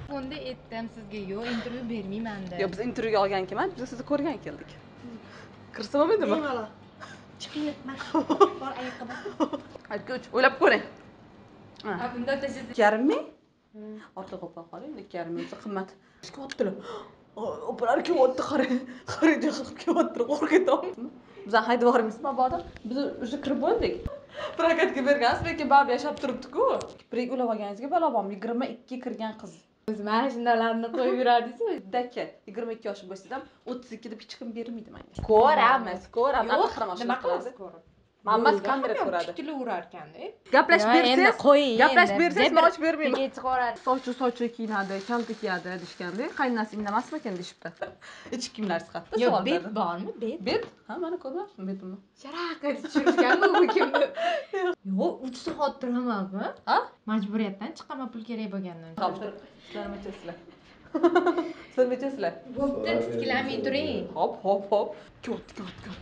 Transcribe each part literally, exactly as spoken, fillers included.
telefonda aytdim sizga, yo'q, intervyu bermayman deb. Yo'q, biz intervyuga olgan kelmadik, biz sizni ko'rgan keldik. Kirsa bo'lmaydimi? Bemalol. Chiqing, bor oyoqqa bos. Hadi uch, o'ylab ko'ring. Ha, bunda tashlaysiz. yarim ming? Ortiq o'pa qoling, ikki yarim ming qimmat. Ishga otdilar. Opalar kelyapti, qarang. Qarang, jahil kelyapti, qo'rqib ketyapti. Bizdan haydab yuboramiz, mabodo. Biz o'sha kirib bo'ldik. Prokatga bergansiz, lekin baribir yashab turibdi-ku. Kiprik ulab olganingizga balo bormi? yigirma ikki kirgan qiz. O'zi mana shundalarni qo'yib yurardingiz-ku. Daka, yigirma ikki yoshi bo'lsa ham o'ttiz ikki deb hech kim bermaydi menga. Ko'ramiz, ko'ramiz. Aql Nima qilasiz ko'rib? Mammas kamera ko'radi. Tikilaverar ekan-da. Gaplashib bersangiz, qo'ying. gaplashib bersangiz men ochib bermayman. Nega chiqaradi? Sochi sochi kiyinadi, kalta kiyadi deshganda, qaynonasi indamasmi ekan deshibdi. Ichki kiyimlar sifatida Yo'q, savol bet berdi. bormi? Bet. Bet? Ha, mana ko'ryapsizmi betimni? Sharaq qilib tushirishgan-ku bu kimni? Yo'q, uch soat turamanmi? Ha? Majburiyatdan chiqaman pul kerak bo'lgandan. Sizlar nechasizlar? Siz nechasizlar? Bo'pti, tiklanmay turing. Hop, hop, hop. Kot, kot, kot.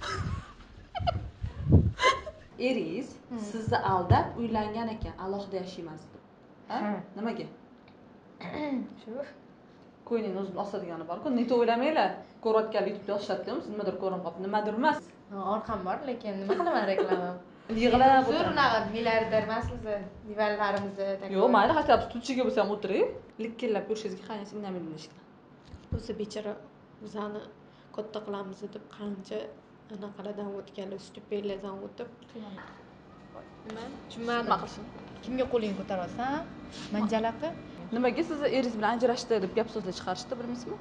Eringiz sizni aldab uylangan ekan, alohida yashaymiz deb. Ha? Nimaga? Shu. Ko'yning o'zini osadigani bor-ku, neta o'ylamanglar. Ko'rayotgan YouTube'da yoshlatdim, nimadir ko'rinib qolib, nimadir emas. Orqam bor, lekin nima qilaman reklama? Yig'lab Zo'r o'tiraman. unaqa milliarder emasmiz, nevarlarimizni taklif. Yo'q, mayli, hatto tutchiga bo'lsa ham o'tiring. Likkillab yurishingizga qaynasi indamaydi deyishgan. O'zi bechora bizani katta qilamiz deb qancha anaqalardan o'tganlar, stipendiylardan o'tib. Nima? Tushunmadim. Nima qilsin? Kimga qo'lingni ko'tarasan? Manjalaqa? Nimaga sizni eringiz bilan ajrashdi deb gap so'zlar chiqarishdi, bilmaysizmi?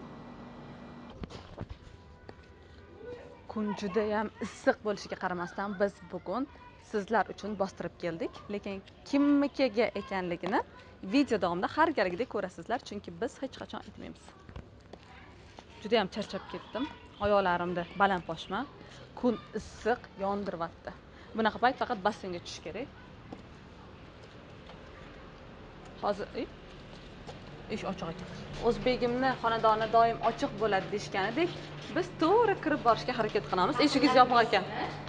Kun juda ham issiq bo'lishiga qaramasdan biz bugun sizlar uchun bostirib keldik, lekin kimnikiga ekanligini video davomida har galgidek ko'rasizlar, chunki biz hech qachon aytmaymiz. Juda ham charchab ketdim. Oyoqlarimda balandposhma. Kun issiq, yondiryapti. Bunaqa payt faqat basseynga tushish kerak. Hozir ish ochiq ekan. O'zbegimni xonadoni doim ochiq bo'ladi deshganidek, biz to'g'ri kirib borishga harakat qilamiz. Eshigingiz yopiq ekan.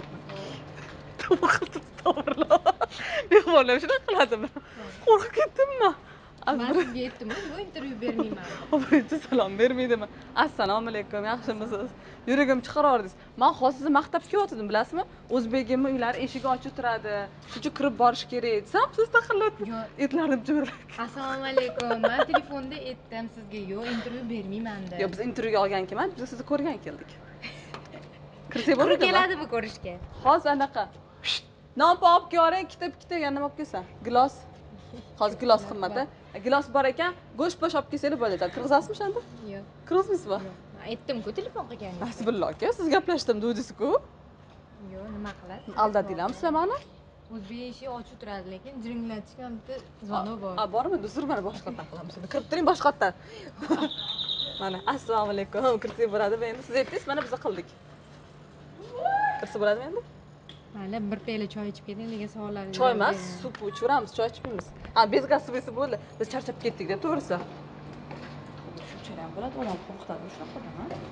To'g'ri. Mehmonlar shunday qiladimi? Qo'rqib ketdimmi? Men sizga aytdim, bu intervyu bermayman. Birinchi salom bermaydimi? Assalomu alaykum, yaxshimisiz? Yuragim chiqarordingiz. Men hozir sizni maqtab kelyotgandim, bilasizmi? O'zbegimni uylari eshigi ochiq turadi. Shuncha kirib borish kerak desam, siz taqillatdingiz. Etlarim jimirlab. Assalomu alaykum. Men telefonda aytdim sizga, yo'q, intervyu bermayman deb. Yo'q, biz intervyuga olgan kelmadik, biz sizni ko'rgan keldik. Kirsak bo'ladimi? Keladimi ko'rishga? Hozir anaqa. Non olib kelib, ikkita ikkita yana nima olib kelsan? Gilos. Hozir gilos qimmati. Gilos bor ekan, go'sht bosh olib kelsanglar bo'ladi. Kirg'izasizmi o'shanda? Yo'q. Kirg'izmaysizmi? Aytdim-ku telefon qilganingiz. Hasbillah aka, siz gaplashdim degdingiz-ku. Yo'q, nima qilasiz? Aldadinglarmi sizlar meni? O'zbek eshigi ochiq turadi, lekin jiringlatishgan bitta zvonok bor. A, bormi? Uzr, mana boshqatdan qilamiz. Kirib turing boshqatdan. Mana, assalomu alaykum. Kirsak bo'ladimi endi? Siz aytdingiz, mana biz qildik. Kirsa bo'ladimi endi? Mayli, bir piyola choy ichib keting degan savollaringiz. Choy emas, sup ichaveramiz, choy ichmaymiz. Ha, bezgaz suv esa bo'ldi. Biz charchab ketdik deb, to'g'risi. Shuncha ham bo'ladi, odam qo'rqitadi shunaqa odam, ha?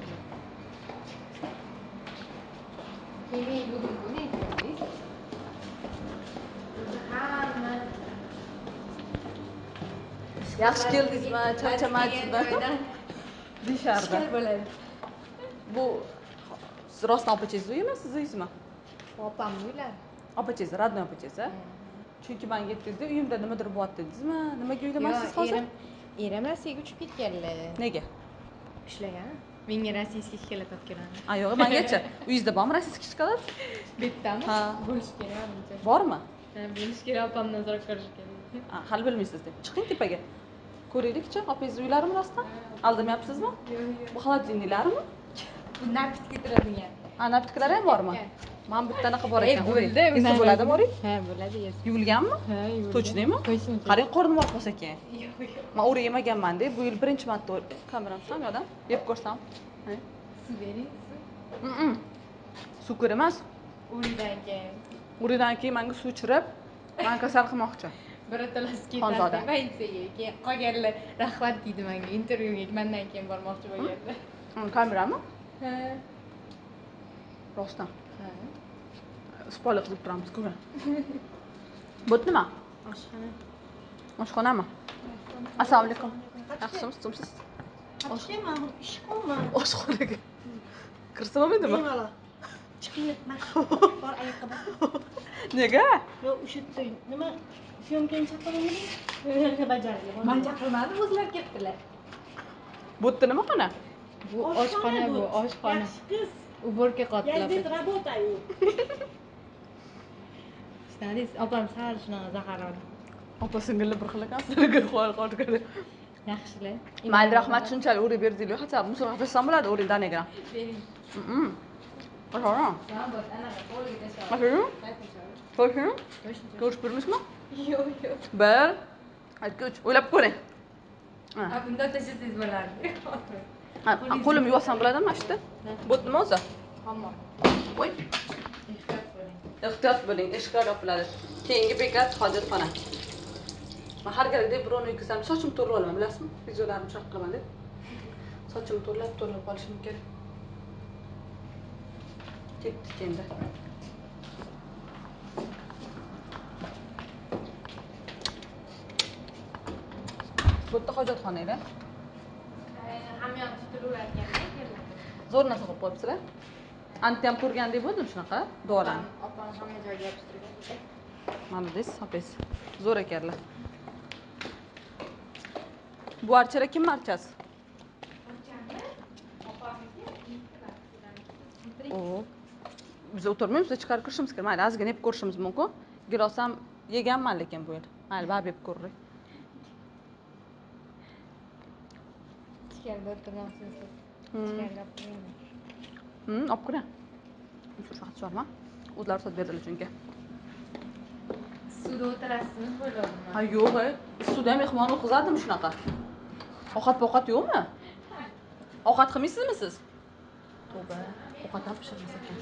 Keling, bugun buni aytdingiz. Hamma Yaxshi keldingizmi? Charchamaysizmi? Deyishardi. ishkal bo'ladi. Bu siz rostdan opachingiz uyimi, siz uyingizmi? Opam uylar. Opachingiz, radnoy opachingiz, ha? Chunki men yetdingizda uyimda nimadir bo'lyapti dedingizmi? Nimaga uyda emassiz hozir? Erim, erim Rossiyaga uchib ketganlar. Nega? Ishlagan. Menga rossiyskiy shokolad olib keladi. A, yo'q, mengachi. Uyingizda bormi rossiyskiy shokolad? Bittami? Ha. Bo'lish kerak menimcha. Bormi? Ha, bo'lish kerak, opamdan so'rab ko'rish kerak. Ha, hali bilmaysiz deb. Chiqing tepaga. Ko'raylik-chi, opangizning uylarimi rostdan? Aldamayapsizmi? Yo'q, yo'q. Bu xolodilniklarmi? Bu napitga turadigan. Ha, napitkalar ham bormi? Men bitta anaqa bor ekan, bo'ldi. Esi bo'ladimi, o'ring? Ha, bo'ladi, yes. Yuvilganmi? Ha, yuvilgan. Точныйmi? Точно. Qarang, qornim og'rib qolsa ekan. Yo'q, yo'q. Men o'rib yemaganman-da, bu yil birinchi marta o'rib. Kameram tutsam yo'qdan, yeb ko'rsam. Ha. Suv bering. Mm. Suv ko'ra emas. O'ridan keyin. O'ridan keyin menga suv ichirib, men kasal qilmoqchi. Birato'lasi Xonzoda. ketadi. Pensiyaga keyin qolganlar rahmat deydi menga intervyuga mendan keyin bormoqchi bo'lganlar. Hmm, kamerami? Ha. Rostdan. Ha. Spoiler qilib turamiz-ku. Bu nima? Oshxona. Oshxonami? Assalomu alaykum. Yaxshimisiz, tumsiz? Qachon men ishqo'man. Oshxonaga. Kirsam bo'lmaydimi? Bemalol. Chiqinglar. Bor oyoqqa bos. Nega? Yo'q, o'sha nima syomkani chaqirmading? Yo'lga bajarildi. Men chaqirmadim, o'zlar ketdilar. Bu yerda nima xona? Bu oshxona, bu oshxona. Yaxshi qiz. Уборка Я здесь qildilar. работаю. Shunday, opam sal shunaqa zaharladi. Opa singilni bir xil ekan, sizlarga qo'l qoldirdi. Yaxshilar. Mayli, rahmat shunchalik urib berdinglar. Hatto musulmon qilsam bo'ladi, o'ringdan ekan. Bering. Mhm. Aha. Sen bot anaqa qo'lga tashlab. Bakın. Bakın. Qo'shimcha. Ko'rish bermaysizmi? Yo'q, yo'q. Bir, ikki, uch. O'ylab ko'ring. Ha, bunda tashlasangiz bo'lardi. Ha, qo'limni yuvsam bo'ladimi mana shu yerda? Bu nima o'zi? Hamma. Voy. Ehtiyot bo'ling. Ehtiyot bo'ling, eshiklar yopiladi. Keyingi bekat hojatxona. Men har galgidek birovni yukizsam, sochimni to'rib olaman, bilasizmi? Videolarimni chiroq qilaman deb. Sochimni to'rlab, to'rlab qolishim kerak. Ketdik endi. Bu yerda hojatxona edi. Hamyon tutiluvlarganda Zo'r narsa qilib qo'yibsizlar. Anti ham ko'rgandek bo'ldim shunaqa duolarni. opam hamma joyga yopishtirgan. Молодец, opes. Zo'r ekanlar. Bu archalar kim archasi? Oo. Biz o'tirmaymiz, biz chiqarib ko'rishimiz kerak. Mayli, ozgina yeb ko'rishimiz mumkin. Gilos ham yeganman lekin bu yer. Mayli, baribir yeb ko'raylik. Ichkarida o'tirmoqchisiz. Hmm. Ichkarida o'tiring. Hmm, olib kiring. Faqat chorma. O'zlari sot berdilar chunki. Suvda o'tirasizmi, qo'ydim. Ha, yo'q, ey. Suvda ham mehmon o'tkazadimi shunaqa? Ovqat-povqat yo'qmi? Ovqat qilmaysizmi siz? Tavba, ovqat ham pishirmas ekan.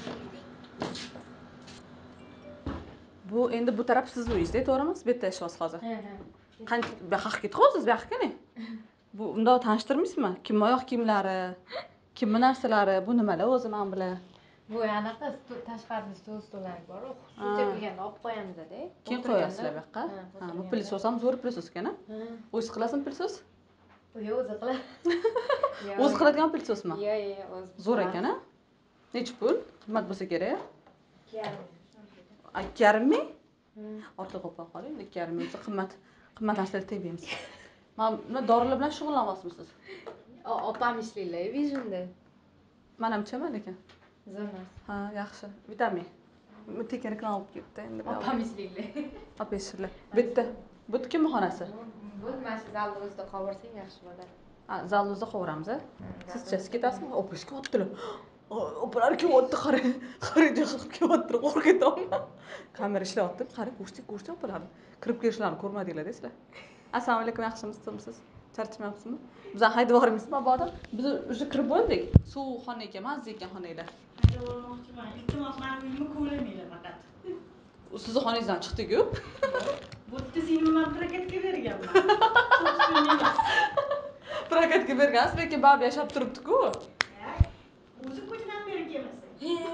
Bu endi bu taraf siz uyingizda, to'g'rimi? Siz bu yerda yashayapsiz hozir. Ha, ha. Qancha bu yoqqa ketib qolsiz, bu yoqqa keling. Bu unda tanishtirmaysizmi? Kimning oyoq kiyimlari, kimning narsalari, bu nimalar o'zi men bilan. Bu anaqa tashqarida stol stollar bor. Suv sepilganda olib qo'yamiz-da. Keyin qo'yasizlar bu yoqqa. Ha, bu pilisos ham zo'r pilisos ekan-a? O'zi qilasizmi pilisos? Yo'q, o'zi qiladi. O'zi qiladigan pilsosmi? Yo'q, yo'q, o'zi. Zo'r ekan-a? Necha pul? Qimmat bo'lsa kerak. Yarim. ikki yarim ming? Ortiq qo'yib qoling, ikki yarim ming qimmat. Qimmat narsalar tegmaymiz. Mana dorilar bilan shug'ullanyapsizmi? Opam ishlaylar Visionda. Men ham ichaman lekin. Zo'r narsa. Ha, yaxshi. Vitamin. Tekin reklama olib ketdi endi. Opam ishlaylar. Opa ishlaylar. Bitta. Bu kimning xonasi? Bu mana shu zalni o'zida qovursang yaxshi bo'ladi. Ha, zalni o'zida qovuramiz-a? Sizcha siz ketasizmi? Opa ishga o'tdilar. Opalar kelyapti, qarang. Qarang, jahl kelyapti, qo'rqib ketyapman. Kamera ishlayapti. Qarang, ko'rsak, ko'rsak opalarni. Kirib kelishlarini ko'rmadinglar sizlar. Assalomu alaykum, yaxshimisiz? Charchamayapsizmi? Bizdan haydab yubormaysizmi mabodo? Biz o'sha kirib bo'ldik. Suv xona ekan, mazza ekan xonanglar. Haydab olmoqchiman. Iltimos, meni uyimni ko'rmaylar faqat. Sizni xonangizdan chiqdik-ku. Bu yerda seni men prokatga berganman. Собственно emas. Prokatga bergansiz, lekin baribir yashab turibdi-ku. O'zi ko'chadan beri kelmasa.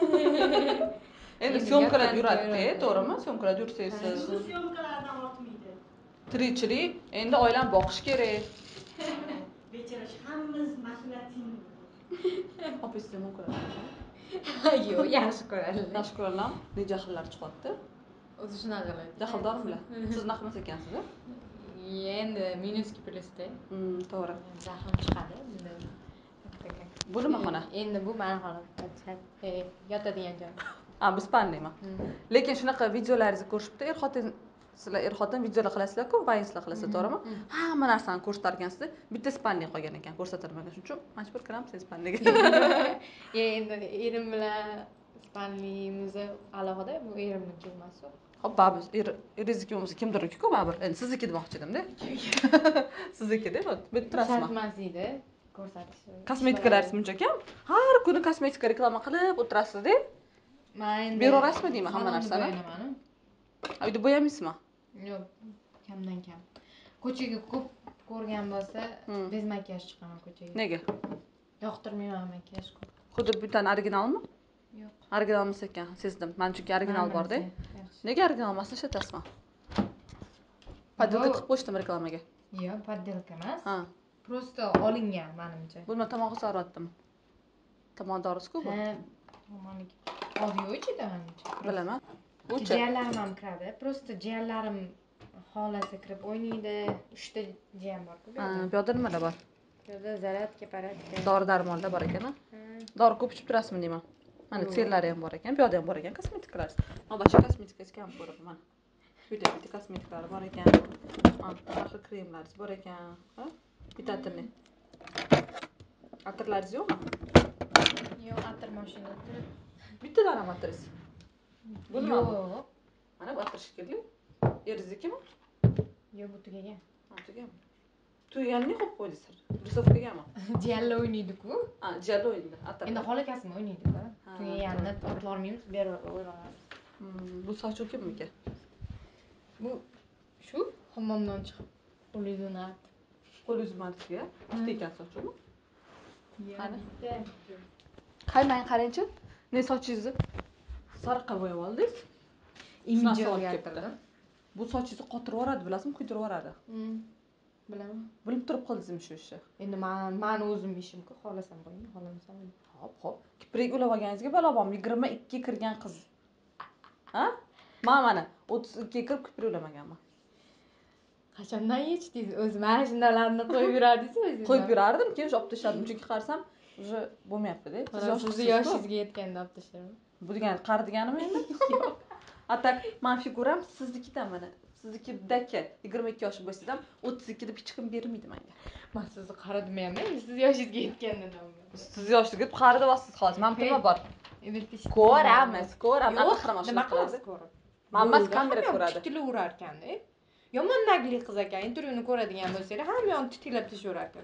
Endi syomkalar yuradi, to'g'rimi? Syomkalar yursangiz siz. O'zi syomkalardan ortmaydi. Tirikchilik, endi oilani boqish kerak. Bechora hammamiz mas'uliyatini. Opasiz ham ko'radi. Yo'q, yaxshi ko'radi. Yaxshi ko'raman. Ne jahllar chiqyapti. O'zi shunaqa qiladi. Jahldormilar? Siz naqmas ekansiz, a? Endi minuski plyusda. Hmm, to'g'ri. Jahlim chiqadi. Bu nima xona? Endi bu meni xonam. Yotadigan joy. Ha, bu spanniymi? Lekin shunaqa videolaringizni ko'rishibdi, er-xotin sizlar er-xotin videolar qilasizlar-ku, vaynslar qilasizlar, to'g'rimi? Hamma narsani ko'rsatar ekansizlar. Bitta spanniy qolgan ekan, ko'rsatilmagan. Shuning uchun majbur qilamiz siz spanniyaga. Endi erim bilan spanniyimiz alohida, bu erimniki emas-ku. Hop, babuz, eringizniki bo'lmasa kimdir-ku, baribir. Endi sizniki demoqchi edim-da. Sizniki deb, bu yerda turasizmi? Shartmas edi. Ko'rsatish. Kosmetikalarsiz buncha kam? Har kuni kosmetika reklama qilib o'tirasiz-da. Men endi Berorasizmi deyman hamma narsani? Uyda bo'yamaysizmi? Yo'q, kamdan kam. Ko'chaga ko'p ko'rgan bo'lsa, bez makiyaj chiqaman ko'chaga. Nega? Yoqtirmayman makiyaj ko'p. Xuddi bundan originalmi? Yo'q. Original emas ekan, sezdim. Men chunki original bor-da. Nega original emasini ishlatasizmi? Poddelka qilib qo'yishdim reklamaga. Yo'q, poddelka emas. Ha. Prosta olingan menimcha. Bo'lma tomog'i so'ratdimi? Tomog'i dorisi-ku bu. Ha, tomoniki. Odiyo ichida menimcha. Bilaman. Bu-chi. Jiyanlarim ham kiradi. Prosta jiyanlarim xolasi kirib o'ynaydi. uchta jiyan bor-ku bu Ha, yerda. bu yoqda nimalar bor? Bu yerda zaryadka, paradka. Dori darmonlar bor ekan-a? Dori ko'p ichib turasizmi deyman. Mana terlari ham bor ekan, bu yoqda ham bor ekan kosmetikalar. Mana boshqa kosmetikasi ham ko'raman. Bu yerda bitta kosmetikalar bor ekan. Mana boshqa kremlar bor ekan, ha? Bitatini. Atirlaringiz yo'qmi? Yo'q, atir mashinada turibdi. Bittadan ham atirsiz. Bo'lmami? Yo'q. Mana bu atir shekilli. Eringiznikimi? Yo'q, bu tugagan. Ha, tugagan. Tugaganini qo'yib qo'ydingizlar. Risovkaganmi? Jiyanlar o'ynaydi-ku. Ha, jala o'yindi. Atir. Endi xolakasimi o'ynaydi-ku. Tugaganini otib olmaymiz, berib o'ynamaymiz. Bu soch kimniki? Bu shu hammomdan chiqib qo'lingizdan artib. Qo'lingiz marsiga. Bitta ekan sochimi? Qani? Qaymang qarangchi. Ne sochingizni sariqqa bo'yab oldingiz? Imiji o'zgartirdim. Bu sochingizni qotirib yuboradi, bilasizmi? Kuydirib yuboradi. Bilaman. Bilib turib qildingizmi shu ishni? Endi men men o'zim ishim-ku, xohlasam qo'ying, xohlamasam qo'ying. Hop, hop. Kiprik ulab olganingizga balo bormi? yigirma ikkiga kirgan qiz. Ha? Men mana o'ttiz ikkiga kirib kiprik ulamaganman. Qachondan yechdingiz? O'zi mana shundalarni qo'yib yurardingiz o'zingiz. Qo'yib yurardim, keyin olib tashladim. Chunki qarasam, уже bo'lmayapti-da. Siz yoshingizga yetganda olib tashladim. Bu degani qari deganimi endi? Yo'q. Atak, men figuram siznikidan mana. Siznikidagi yigirma ikki yosh bo'lsa ham o'ttiz ikkida hech kim bermaydi menga. Men sizni qari demayman, siz yoshingizga yetganda deyman. Siz yoshingizga qari deyapsiz hozir. Men nima bor? Ko'ramiz, ko'ramiz. Nima qilasiz ko'rib? Mammas kamera ko'radi. Tutilaverar ekan-da. Yomon nagli qiz ekan, intervyuni ko'radigan bo'lsangiz, hamma yoqni tutiklab tashlaverar ekan.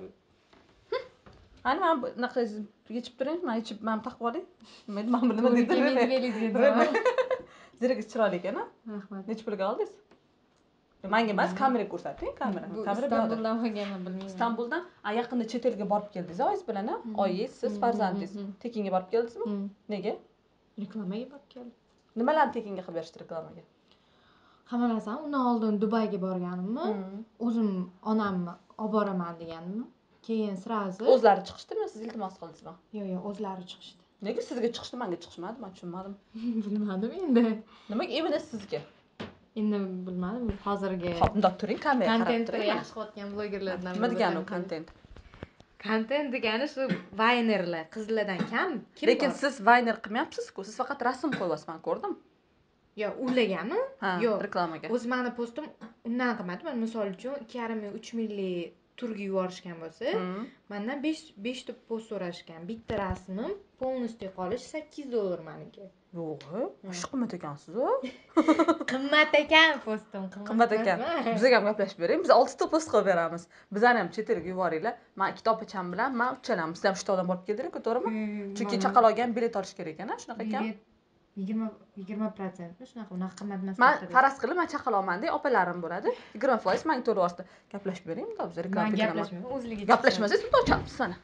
Ani men bunaqa yechib turing, men yechib men taqib olay. Men men nima deyman? Ziragiz chiroyli ekan-a? Rahmat. Necha pulga oldingiz? Menga emas, kamera ko'rsating, kamera. Kamera Istanbuldan olganman, bilmayman. Istanbuldan yaqinda chet elga borib keldingiz, oyingiz bilan, oyingiz, siz farzandingiz. Tekinga borib keldingizmi? Nega? Reklamaga borib keldim. Nimalarni tekinga qilib berishdi reklamaga? Hamma narsani undan oldin Dubayga borganimmi? O'zim onamni olib boraman deganimmi? Keyin sirazi o'zlari chiqishdimi, siz iltimos qildingizmi? Yo'q, yo'q, o'zlari chiqishdi. Nega sizga chiqishdi, menga chiqishmadi? Men tushunmadim. Bilmadim endi. Nimaga imенно sizga? Endi bilmadim, hozirgi Hop, bundoq turing, kamera qarab kontentni turing. yaxshi qilayotgan blogerlardan Nima degani u kontent? Kontent degani shu vaynerlar, qizlardan kam. Lekin siz vayner qilmayapsiz-ku, siz faqat rasm qo'yyapsiz, men ko'rdim. Yo'q, ulargami? Yo'q, reklamaga. O'z meni postim undan qimmat. Men misol uchun ikki yarim ming uch minglik turga yuborishgan bo'lsa, mendan besh ta post so'rashgan. Bitta rasmim полностью qolish sakkiz dollar meniki. Yo'q, shu qimmat ekansiz-ku. Qimmat ekan postim, qimmat ekan. Bizga ham gaplashib bering. Biz olti ta post qilib beramiz. Bizani ham chet elga yuboringlar. Men ikki opacham bilan, men uchalamiz. Siz ham shtodan borib keldinglar-ku, to'g'rimi? Chunki chaqaloqga ham bilet olish kerak ekan, shunaqa ekan. yigirma yigirma prosentmi shunaqa, unaqa qimmat emas. Men faraz qilib, men chaqaloqman-da, opalarim bo'ladi. yigirma foiz menga to'lab yuborishdi. Gaplashib bering, biz reklama qilamiz. Gaplashmayman, o'zligicha. Gaplashmasangiz, bunday ochamiz sana.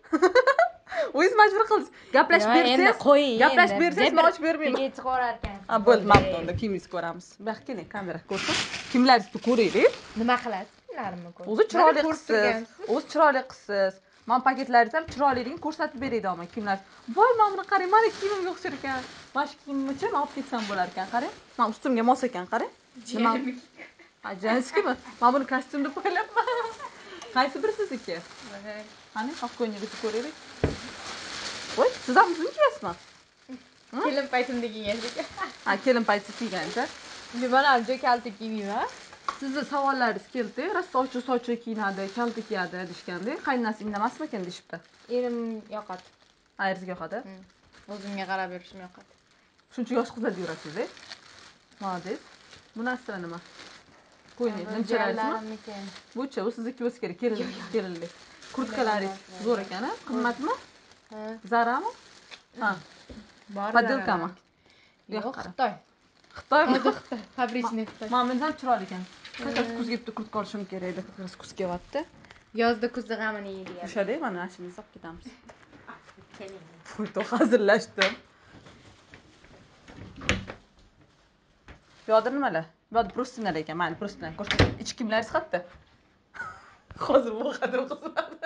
O'zingiz majbur qildingiz. Gaplashib bersangiz, qo'ying. gaplashib bersangiz, men ochib bermayman. Nega chiqarar ekan? Ha, bo'ldi, mana bunda kimingizni ko'ramiz. Bu yoqqa keling, kamera ko'rsin. Kimlaringizni ko'raylik. Nima qilasiz? Kimlarimni ko'rasiz? O'zi chiroyli qizsiz. O'zi chiroyli qizsiz. Men paketlaringiz ham chiroyligini ko'rsatib beray deyman, kiyimlar. Voy, mana buni qarang, meni kiyimimga o'xshar ekan. Mana shu kiyimimni-chi, men olib ketsam bo'lar ekan, qarang. Men ustimga mos ekan, qarang. Nima? Ha, janskimi? Men buni kostyum deb o'ylayapman. Qaysi biri sizniki? Qani, oqqo'yingizni ko'raylik. Voy, siz ham buni kiyaysizmi? Kelin paytimda kiygandik. Ha, kelin payti kiygancha. Mana ancha kalta kiymayman. Sizni savollaringiz keldi. Rastovchi sochi kiyinadi, kalta kiyadi deyishganda, qaynonasi indamasmi ekan deyshibdi. Erim yoqadi. Ha, eringizga yoqadi. O'zimga qarab berishim yoqadi. Shuncha yosh qizlar yurasiz-a? Молодец. Bu narsa nima? Qo'ying, nimchalaringizmi? Bu-chi, u sizniki bo'lsa kerak, kelin, kelinlik. Kurtkalaringiz zo'r ekan-a? Qimmatmi? Ha. Zarami? Ha. Podelkami? Yo'q, Xitoy. Xitoymi? Xitoy, fabrichniy Xitoy. Mana mendan chiroyli ekan. Qizlar kuzga bitta kurtka olishim kerak edi. Qizlar kuz kelyapti. Yozda kuzda g'amini yeydi. O'shada mana ashini solib ketamiz. Keling. Foto hazırlashdim. Bu yoqda nimalar? Bu yoqda prostinar ekan, mana prostinar ko'rsatib. Ichki kiyimlaringiz qayerda? Hozir bu qadar qizlar.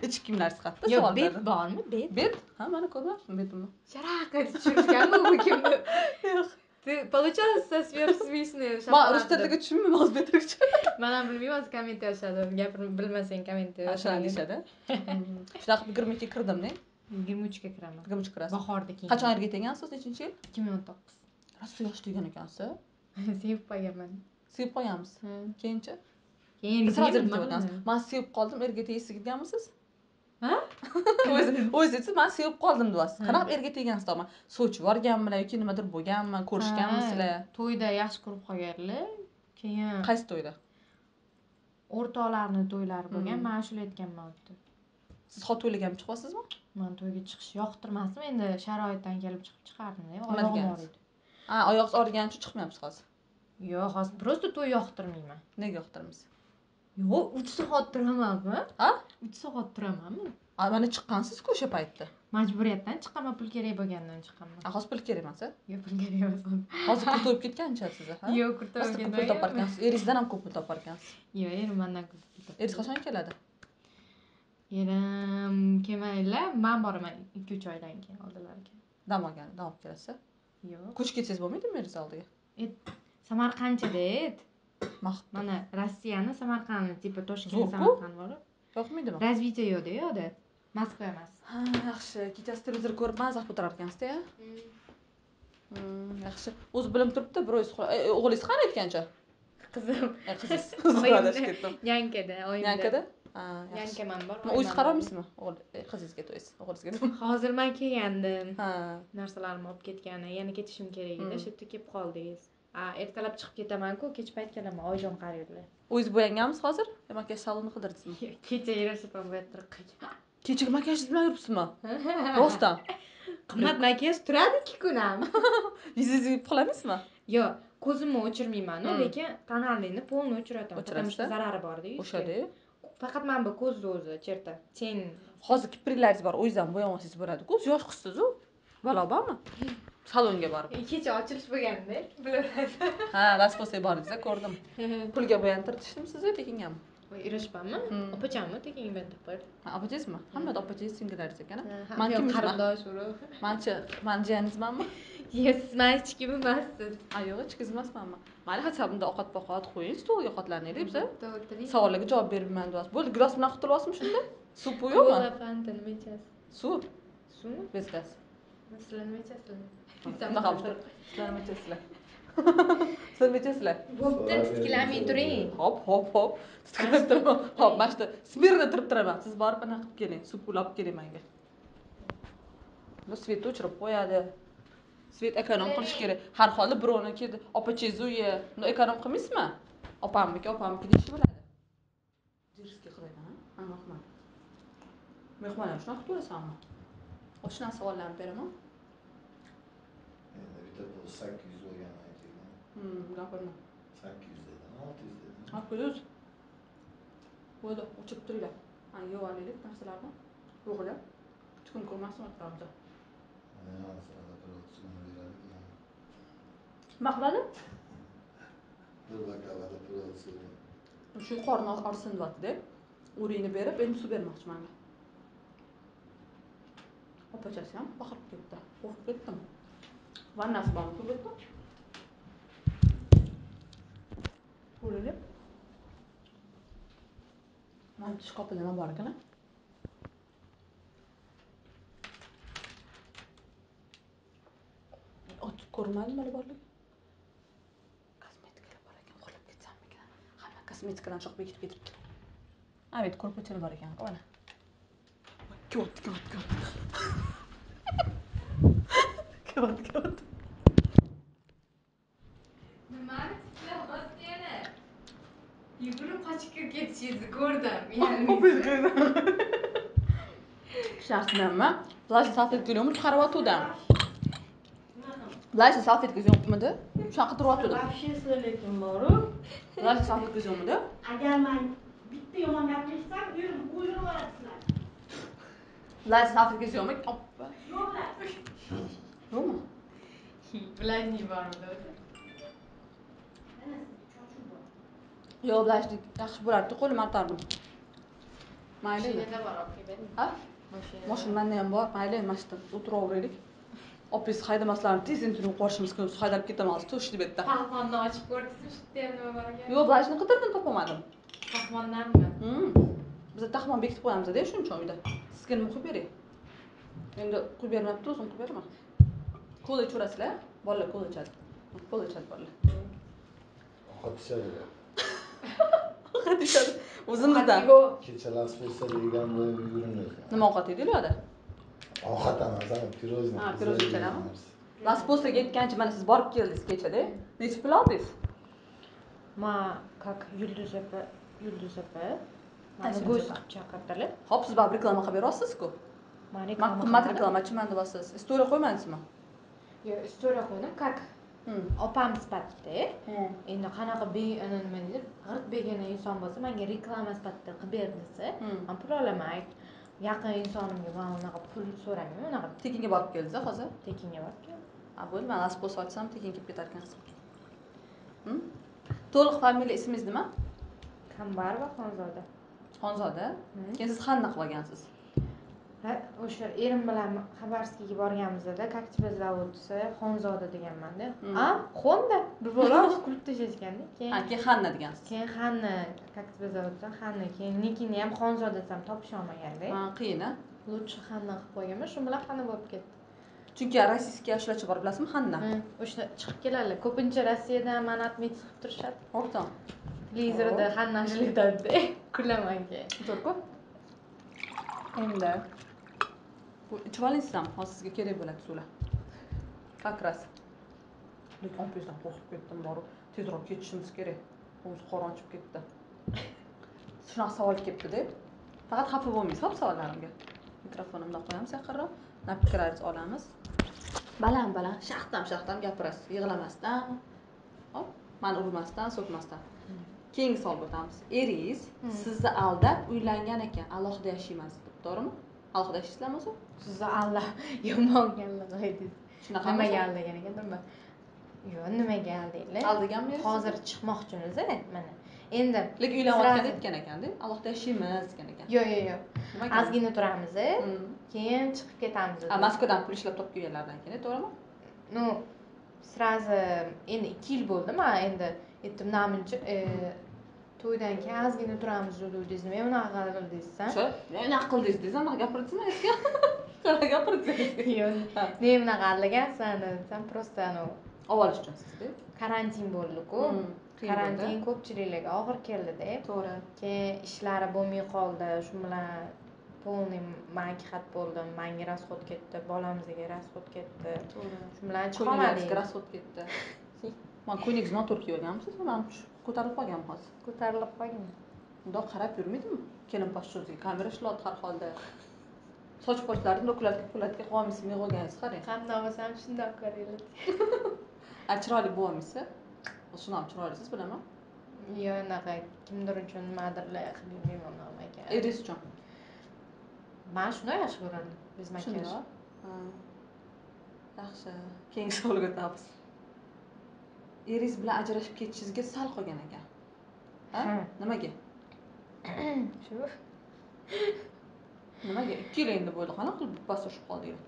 ichki kiyimlar sifatida Yo'q, savol bet berdim. bormi? Bet. Bet? Ha, mana ko'ryapsizmi betimni? Sharaqqa tushirishganmi bu kimni? Yo'q. Ты получается сверхсвистный. Men rus tiliga tushunmayman, o'zbek tiliga tushunaman. Men ham bilmayman, komment yozishadi. Gapirib bilmasang komment Ha, shunaqa deyishadi. Shunaqa yigirma ikkiga kirdim-da. yigirma uchga kiraman. yigirma uch kirasiz. Bahorda keyin. Qachon erga tegansiz, nechinchi yil? ikki ming o'n to'qqiz. Rosa yosh degan ekansiz. Sevib qolganman. Sevib qo'yamiz. Keyinchi? Keyin Siz hozir bityapsiz. Men sevib qoldim, erga tegishga kelganmisiz? Ha? O'zi o'zi siz men sevib qoldim deyapsiz. Qanaqa erga tegansiz to'g'ri? Sochi borganmi yoki nimadir bo'lganmi, ko'rishganmisizlar? To'yda yaxshi ko'rib qolganlar. Keyin qaysi to'yda? O'rtoqlarning to'ylari bo'lgan, men ashula aytganman o'tdi. Siz hozir to'ylarga ham chiqyapsizmi? Men to'yga chiqish yoqtirmasdim, endi sharoitdan kelib chiqib chiqardim-da. Oyog'im og'riydi. Ha, oyoqsiz og'rigani uchun chiqmayapsiz hozir. Yo'q, hozir просто to'y yoqtirmayman. Nega yoqtirmaysiz? Yo'q, uch soat turamanmi? Ha? uch soat turamanmi? A, mana chiqqansiz-ku o'sha paytda. Majburiyatdan chiqaman, pul kerak bo'lgandan chiqaman. A, hozir pul kerak emas-a? Yo'q, pul kerak emas. Hozir pul to'yib ketgancha siz, ha? Yo'q, pul to'yib ketgan. Pul topar ekansiz. Eringizdan ham ko'p pul topar ekansiz. Yo'q, erim mendan ko'p pul topar. Eringiz qachon keladi? Erim kelmaylar, men boraman ikki uch oydan keyin oldilariga. Dam olgan, dam olib kelasiz. Yo'q. Ko'chib ketsangiz bo'lmaydimi eringiz oldiga? Samarqandchada et. Mana Rossiyani, Samarqandni, tipa Toshkent, Zo'rku. Samarqand bor. Yoqmaydimi? Развитие yo'qda, yo'qda. Moskva emas. Ha, yaxshi. Kechasi televizor ko'rib mazza ko'tarar ekansiz-da. Hmm, yaxshi. O'zi bilim turibdi, biroz o'g'lingiz qani aytgancha? Qizim. E, qiziz. Qizim ketdim. Yankada, oyimda. Yankada? Ha, Yanka man bor. O'zingiz qarormisizmi? O'g'il, qizingizga to'ysiz, o'g'lingizga to'y. Hozir men kelgandim. Ha. Narsalarimni olib ketgani, yana ketishim kerak edi, shu yerda kelib qoldingiz. A, ertalab chiqib ketaman-ku, kech payt kelaman, oyijon qariydilar. O'zingiz bo'yanganmisiz hozir? Makiyaj salonini qidirdingizmi? Kecha yarashib ham bo'yattirib qo'ygan. Kechaga makiyajsiz bilan yuribsizmi? Rostdan. Qimmat makiyaj turadi ikki kun ham. Yuzingizni uqlamaysizmi? Yo'q, ko'zimni o'chirmayman, lekin tonallikni polni o'chiraman. Потому что zarari bor-da. O'shada. Faqat men bu ko'zni o'zi cherta. Sen hozir kipriklaringiz bor, o'zingizdan bo'yamasangiz bo'ladi-ku. Yosh qizsiz-ku. Balo bormi? Salonga borib. Kecha ochilish bo'lganda, bilaverasiz. Ha, raspose bor edi, ko'rdim. Pulga bo'yantirdingizmi sizni tekingami? Voy, irishpanmi? Opachammi tekinga bo'yantirib qo'ydi. Ha, opachisizmi? Hamma opachingiz singillaringiz ekan. Men kim qarindosh urug'. Manchi, men jiyaningizmanmi? Yo'q, siz men hech kim emassiz. Ha, yo'q, hech kim emasmanmi? Mayli, hisobimda ovqat-poqat qo'ying, stolga ovqatlanaylik biz. O'tiring. Savollarga javob bermayman deyapsiz. Bo'ldi, gilos bilan qutulyapsizmi shunda? Suv yo'qmi? Kola, fanta nima ichasiz? Suv. Suvmi? Bezgaz. Sizlar nima ichasizlar? Bunaqa qilib. Sizlar nima ichasizlar? Sizlar nima ichasizlar? Bo'pti, titkilamay turing. Hop, hop, hop. Titkilamay turaman. Hop, mana shu smirda turib turaman. Siz borib anaqa qilib keling, suv pul olib keling menga. Bu svet o'chirib qo'yadi. Svet ekonom qilish kerak. Har holda birovniki opachingiz uyi, buni ekonom qilmaysizmi? Opamniki, opamniki deyish bo'ladi. Dirski qilaman, ha? Rahmat. Mehmon ham shunaqa qilib Oshna savollarni beraman. Endi bitta pul sakkiz yuz bo'lgan aytgan. Hmm, gapirma. sakkiz yuz dedim, olti yuz dedim. Ha, qo'yuz. Bo'ldi, o'chirib turinglar. Ha, yo'q olaylik narsalarni. Yo'qlar. Hech kim ko'rmasin o'tiramiz. Mana sirada produksiya beradi. Nima qiladi? Bir bakalada produksiya. Shu qorni orsin deyapti-da. Uringni berib, endi suv bermoqchi menga. Opachasi ham baqirib ketdi. Qo'rqib ketdim. Vannasi bormi tuletda? Ko'rib. Mana shkafda nima bor ekan? Ochib ko'rmadim nima borligi. Kosmetikalar bor ekan, qo'lib ketsammikan. Hamma kosmetikadan shoq bekitib ketibdi. Ha, bet ko'rpachalar bor ekan, mana. Kot, kot, kot. Kot, kot. Nimani tikyapsiz yana? Yugurib qochib kirib ketishingizni ko'rdim. Shaxsdanmi? Plastik salfetkalarni chiqarib o'tdim. Plastik salfetkangiz yo'qmidi? Shunaqa turib o'tdim. Вообще so'lekim bor-ku. Plastik salfetkangiz yo'qmidi? Agar men bitta yomon gaplashsam, uyim o'yinib olasizlar. Plastik salfetkangiz yo'qmi? Oppa. Yo'qlar. Yo'qmi? Bilazni bormi o'zi? Mana sizga chochuv bor. Yo'q, plastik yaxshi bo'lardi, qo'lim artardim. Mayli. Mashinada bor olib kelib. Ha? Mashinada. Mashinamda ham bor. Mayli, mana shu yerda o'tiraveraylik. Opis haydamaslarni tez turib qo'rishimiz kerak. Haydab ketamiz. To'shdi bu yerda. Paxmonni ochib ko'rdingiz, shu yerda nima bor ekan? Yo'q, bashni qidirdim, topolmadim. Paxmonnanmi? Hmm. Biz taxmon bekitib qo'yamiz-da, shuning uchun uyda. Sizga nima qilib beray? Endi qo'yib bermabdi, o'zim qilib beraman. Kola ichaverasizlar? Bolalar kola ichadi. Kola ichadi bolalar. Ovqat ichadilar. Ovqat ichadi. O'zimizda. Kecha Lasvesda yegan bo'yi yugurmaydi. Nima ovqat yedilar? Ovqat emas, ana pirojnoy. Ha, pirojnoy ichadimi? Lasvesga ketgancha mana siz borib keldingiz kechada. Necha pul oldingiz? Ma как Yulduz opa, Yulduz opa. Mani Qaysi go'z Yulduz opa? qilib chaqirdilar. Hop, siz baribir reklama qilib berasiz-ku. Men Men reklama qimmat qilmadim. reklamachiman deyapsiz. Story qo'ymadingizmi? Yo'q, story qo'ydim. Как Hmm. opam sifatida. Hmm. Endi qanaqa be ana nima deydi? G'irt begona inson bo'lsa, menga reklama sifatida qilib ber desa, Hmm. men pul olaman. Yaqin insonimga men unaqa pul so'ramayman, unaqa Tekinga borib keldiz hozir. tekinga borib keldim. Ha, bo'ldi, men Lasvos ochsam tekin kelib ketar ekansiz. Hmm? To'liq familiya ismingiz nima? Kambarova Xonzoda. Xonzoda. Hmm. Keyin siz Xanna qilgansiz. Ha, o'sha erim bilan Xabarskiga borganimizda Kaktiba zavodisi Xonzoda deganman-da. Hmm. A, Honda. Bir bola kulib tashlashganda. Keyin Ha, keyin Xanna degansiz. keyin Xanna Kaktiba zavodidan Xanna, keyin nikini ham Xonzoda desam topisha olmaganda. Ha, qiyin-a? Lutchi Xanna qilib qo'yganman, shu bilan Xanna bo'lib ketdi. Chunki rossiyskiy yoshlarcha bor, bilasizmi, Xanna? Ha, o'sha chiqib keladi. Ko'pincha Rossiyadan mani отметить qilib turishadi. O'rtoq. Televizorda Xanna ishlatadi. Kulaman keyin. To'g'ri-ku? Endi bu ichib olingizmi? Hozir sizga kerak bo'ladi suvlar. Как раз. Lekin opizdan qo'rqib ketdim, borib tezroq ketishimiz kerak. O'zi qoronchib ketdi. Shunaqa savol kelibdi-da. Faqat xafa bo'lmaysiz, hop savollarimga. Mikrofonimni qo'yamiz yaqinroq. Na fikrlaringizni olamiz. Baland-baland, shaxtam-shaxtam gapirasiz, yig'lamasdan. Hop, meni urmasdan, so'kmasdan. Keyingi savolga o'tamiz. Eringiz sizni aldab uylangan ekan, alohida yashaymiz deb, to'g'rimi? Alohida yashaysizlarmi o'zi? Sizni Allah yomon gallaydingiz. Shunaqa Nimaga aldagan ekan, bilmadim. Yo'q, nimaga aldinglar? Aldaganmi? Hozir chiqmoqchimiz, mana. Endi lekin uylanayotgan aytgan ekan-da, alohida yashaymiz degan ekan. yo'q, yo'q, yo'q. Nima Ozgina turamiz, Hmm. keyin chiqib ketamiz. Ha, Moskvadan pul ishlab topib kelganlardan keyin, to'g'rimi? Ну, сразу endi ikki yil bo'ldi, men endi aytdim, namuncha to'ydan keyin ozgina turamiz dedingiz, men unaqa qildingiz desam. Shu, men unaqa qildingiz desam, unaqa gapirdingizmi sizga? Qanaqa gapirdingiz? Yo'q, men unaqa qilgansan desam, просто anu Avval uchun sizda. karantin bo'ldi-ku. Karantin ko'pchiliklarga og'ir keldi-da. To'g'ri. Keyin ishlari bo'lmay qoldi, shu bilan полный mankihat bo'ldim, menga расход ketdi, bolamizga расход ketdi. To'g'ri. Shu bilan Chiqolmadik, chiqolmadik. расход ketdi. Men ko'ylek noto'g'ri kiyib olganmisiz? Men ko'tarilib qolganman hozir. Ko'tarilib qolgan. Bundoq qarab yurmaydimi? Kelin poshsho'ziga kamera ishlayapti har holda. Soch poshlarini dokulatga pulatga qilib olmaysiz, men olganingiz qarang. Qanday bo'lsam shundoq ko'ringlar. A chiroyli bo'lmaysiz? Shuni ham chiroylisiz, bilaman. Yo'q, unaqa kimdir uchun nimadirlar qilib yurmayman unaqa ekan. Eringiz uchun. Men shunday yaxshi ko'raman. Biz makiyaj. Ha. Yaxshi. Keyingi savolga o'tamiz. Eringiz bilan ajrashib ketishingizga sal qolgan ekan. Ha? Nimaga? Shu. Nimaga? ikki yil endi bo'ldi. Qanaqa qilib bas tushib qoldingiz?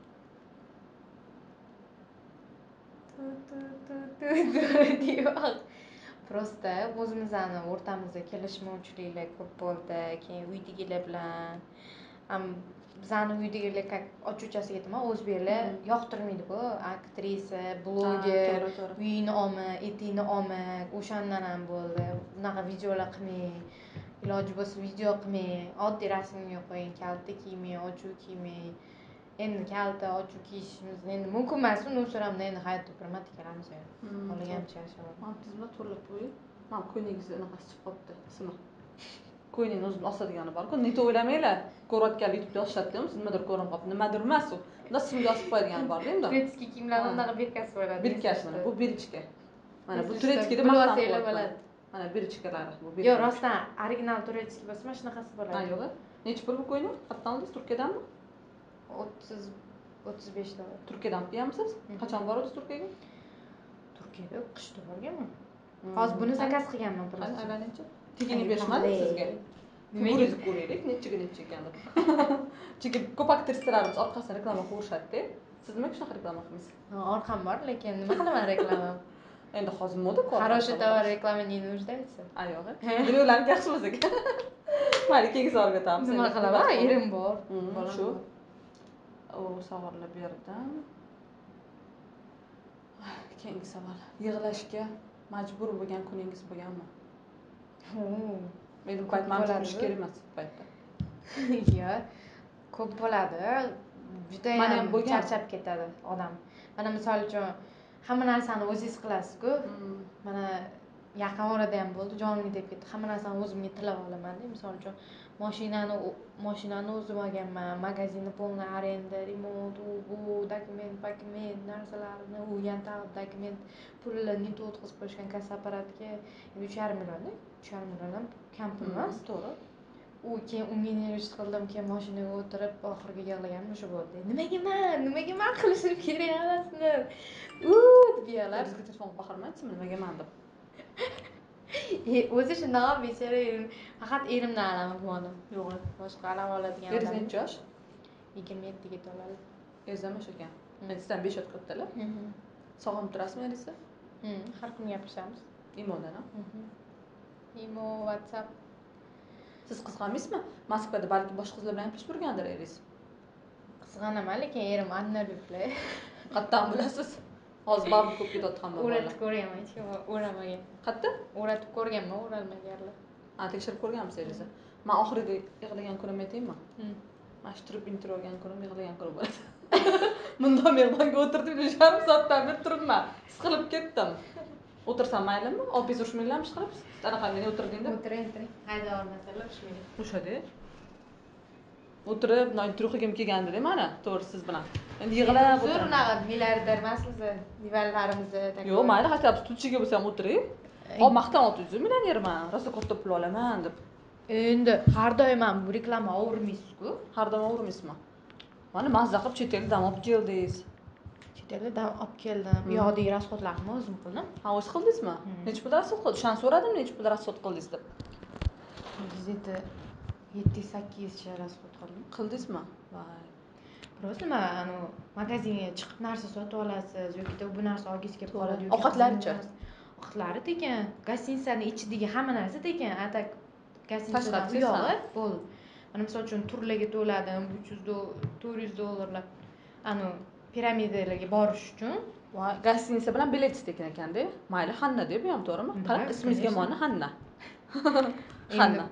Tu tu tu tu diyor. Просто o'zimizni o'rtamizda kelishmovchiliklar ko'p bo'ldi. Keyin uydagilar bilan ham bizani uydagilar как ochuvchasiga aytaman, o'zbeklar yoqtirmaydi-ku, aktrisa, bloger, uyini olma, etingni olma, o'shandan ham bo'ldi. Bunaqa videolar qilmang, iloji bo'lsa video qilmang, oddiy rasmga qo'ying, kalta kiymang, ochuv kiymang. Endi kalta ochuv kiyishimiz endi mumkin emas, uni so'ramda endi hayotda birmat kelamiz endi. Xohlagancha yashamoq. Men tizimda to'rlab qo'ying. Men ko'yningizni anaqasi chiqib qolibdi, ismi. Ko'yningni o'zini osadigani bor-ku, neta o'ylamanglar. Ko'rayotgan YouTube'da yozishadi-ku, nimadir ko'rinib qolib, nimadir emas u. Unda simga yozib qo'yadigan bor endi. Turetskiy kiyimlarni unaqa birkasi bo'ladi. Birkasi mana bu birichka. Mana bu turetskiyda maqtan bo'ladi. Mana birichkalari bu birchka. Yo'q, rostdan original turetskiy bo'lsa, mana shunaqasi bo'ladi. Ha, yo'q. Necha pul bu ko'yning? Qayerdan oldingiz? Turkiyadanmi? o'ttiz o'ttiz besh dollar. Turkiyadan olganmisiz? Qachon bordingiz Turkiyaga? Turkiyada qishda borganman. Hozir buni zakaz qilganman, Aylaningchi. Tekinga berishmadi sizga. Nimaga? O'zingiz ko'raylik, nechaga necha ekan deb. Chunki ko'p aktrisalarimiz orqasidan reklama qilishadi-da. Siz nimaga shunaqa reklama qilmaysiz? Orqam bor, lekin nima qilaman reklama? Endi hozir moda ko'p. Хороший товар reklama не нуждается. Ayo'g'i. Endi ularni yaxshi bo'lsak. Mayli, keyingi savolga o'tamiz. Nima qilaman? Erim bor. Shu. O, savollar berdim. Keyingi savol. Yig'lashga majbur bo'lgan kuningiz bo'lganmi? Men bu payt majbur bo'lish kerak emas bu paytda. Yo'q. Ko'p bo'ladi. Juda ham charchab ketadi odam. Mana misol uchun hamma narsani o'zingiz qilasiz-ku. Mana yaqin orada ham bo'ldi, jonimga deb ketdi. Hamma narsani o'zimga tilab olaman-da. Misol uchun mashinani mashinani o'zim olganman, magazinni полный arenda, remont, u bu, dokument, dokument narsalarni, u yana dokument, pullarni nit o'tkazib qo'yishgan kassa apparatga uch yarim million-da. uch yarim milliondan kam pul emas. To'g'ri. U keyin unga nervist qildim, keyin mashinaga o'tirib oxirgi yig'laganim o'sha bo'ldi. Nimaga men, nimaga men qilishim kerak emasmi? U deb yig'lab, Sizga telefon baqirmaysizmi nimaga men deb? o'zi shunaqa bechora erim, faqat erimdan alami quvondim. Yo'q, boshqa alam oladigan odam. odam. Necha yosh? yigirma yettiga to'ladi. Ezam o'sha ekan. Men sizdan besh yosh kattalar. Sog'inib turasizmi Elisa? Hm, har kuni gaplashamiz. Imodan, ha? Imo, WhatsApp. Siz qizg'anmaysizmi? Moskvada balki boshqa qizlar bilan gaplashib yurgandir eringiz. Qizg'anaman, lekin erim annerliklar. Qayerdan bilasiz? Hozir baribir ko'p ketayotgan hamma bolalar. O'ratib ko'rganman, hech kim o'ramagan. Qayerda? O'ratib ko'rganman, o'ralmaganlar. Ha, tekshirib ko'rganmisiz eringiz? Men oxirida yig'lagan kunim aytaymi? Mana shu turib intro olgan kunim yig'lagan kunim bo'ladi. Bunda mehmonga o'tirdim, yarim soatdan beri turibman. Siqilib ketdim. O'tirsam maylimi? Opingiz urishmaylarmi chiqarib? Qanaqa men o'tirdingda? O'tiring, o'tiring. Hayda olmasalar urishmaydi. O'shada. O'tirib, noy turib qilgim kelgandi-da mana, to'g'ri siz bilan. Endi yig'lab Zo'r unaqa milliarder emasmiz, nivalarimizni. Yo'q, mayli, hatto tutchiga bo'lsa ham o'tiring. Hop, maqtanyapsiz, millionerman, rosa katta pul olaman deb. Endi har doim ham bu reklama o'rmaysiz-ku. Har doim o'rmaysizmi? Mana mazza qilib chet elda dam olib keldingiz. Chet elda dam olib keldim. Bu yoqdagi rasxodlarni o'zim qildim. Ha, o'z qildingizmi? Necha pul rasxod qildingiz? Shuni so'radim, necha pul rasxod qildingiz deb. Где-то yetti sakkiz cha rasxod qildim. Qildingizmi? Voy. Просто nima, anu magazinga chiqib narsa sotib olasiz yoki bu narsa olgisi kelib qoladi. Ovqatlari-chi? Ovqatlari tekin, gostinitsaning ichidagi hamma narsa tekin, atak gostinitsadan u yog'i bo'ldi. Mana misol uchun turlarga to'ladim, uch yuz to'rt yuz dollarlar. Anu piramidalarga borish uchun Voy, gostinitsa bilan bilet tekin ekanda. Mayli, Hanna deb ham to'g'rimi? Qarang, ismingizga ma'ni Hanna. Hanna.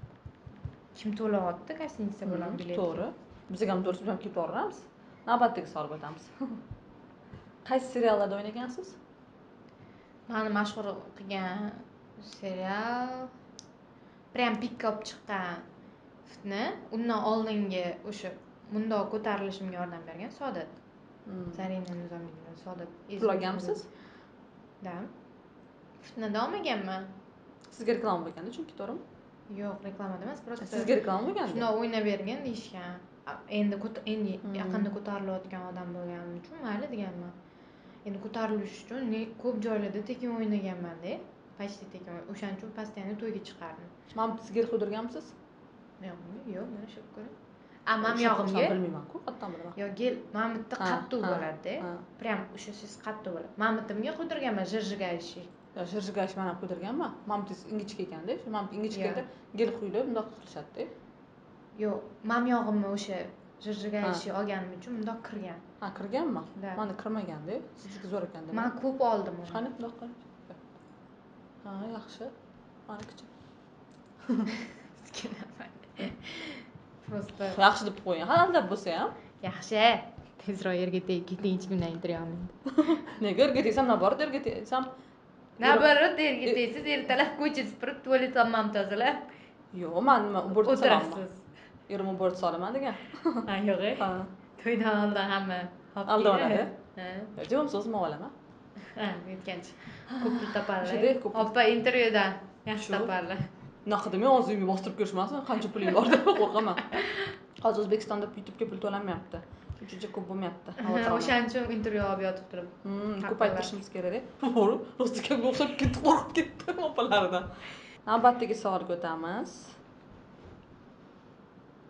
Kim to'layapti gostinitsa bilan bilet? To'g'ri. Bizga ham to'g'risi bilan kelib boramiz. Navbatdagi savolga o'tamiz. Qaysi seriallarda o'ynagansiz? Mani mashhur qilgan serial prям pikka olib chiqqan fitna, undan oldingi o'sha bundoq ko'tarilishimga yordam bergan Saodat. Zarina Nizomiddinova Saodat. Pulaganmisiz? Da. Fitnada olmaganman. Sizga reklama bo'lganda, chunki to'g'rimi? Yo'q, reklamada emas, просто Sizga reklama bo'lganda. shundoq o'ynab bergan deyishgan. Endi endi yaqinda ko'tarilayotgan odam bo'lganim uchun mayli deganman. Endi ko'tarilish uchun ko'p joylarda tekin o'ynaganman-da. Почти tekin. O'shaning uchun постоянно to'yga chiqardim. Mana sizga qo'ydirganmisiz? Yo'q, yo'q, mana shu ko'ring. Amam yog'imga bilmayman-ku, qayerdan bilaman. Yo'q, gel, mamutda qattiq bo'ladi-da. Прям o'sha siz qattiq bo'ladi. Mamutimga qo'ydirganman jirjigayishi. Yo'q, jirjigayish mana qo'ydirganman. Mamutingiz ingichka ekanda, shu mamut ingichka ekanda, gel quyilib bundoq qilishadi-da. Yo'q, mam yog'imni o'sha jirjigayishi olganim uchun bundoq kirgan. Ha, kirganmi? Mana kirmagan-da. Sizga zo'r ekan-da. Men ko'p oldim. Qani bundoq qilib. Ha, yaxshi. Manikichi. Просто yaxshi deb qo'ying. Ha, aldab bo'lsa ham. Yaxshi. Tezroq yerga teg, keting hech kimdan intirolmaydi. Nega yerga tegsam, naborot yerga tegsam. Naborot yerga tegsiz, ertalab ko'cha supurib, tualet hammam tozalab. Yo'q, men nima ubort so'raman. Erim ubort solaman degan. Ha, yo'q. Ha. To'ydan oldin hamma aldanadi. Ha. Javob so'zim olaman. Ha, aytgancha. Ko'p pul toparlar. Shunday ko'p. Oppa intervyudan yaxshi toparlar. Naqd men o'zimga bostirib ko'rishmasin, qancha puling bor deb qo'rqaman. Hozir O'zbekistonda YouTube'ga pul to'lanmayapti. Shuncha ko'p bo'lmayapti. O'shaning uchun intervyu olib yotib turib. Hmm, ko'paytirishimiz kerak-da. To'g'ri, Rostikamga o'xshab ketib qo'rqib ketdim opalaridan. Navbatdagi savolga o'tamiz.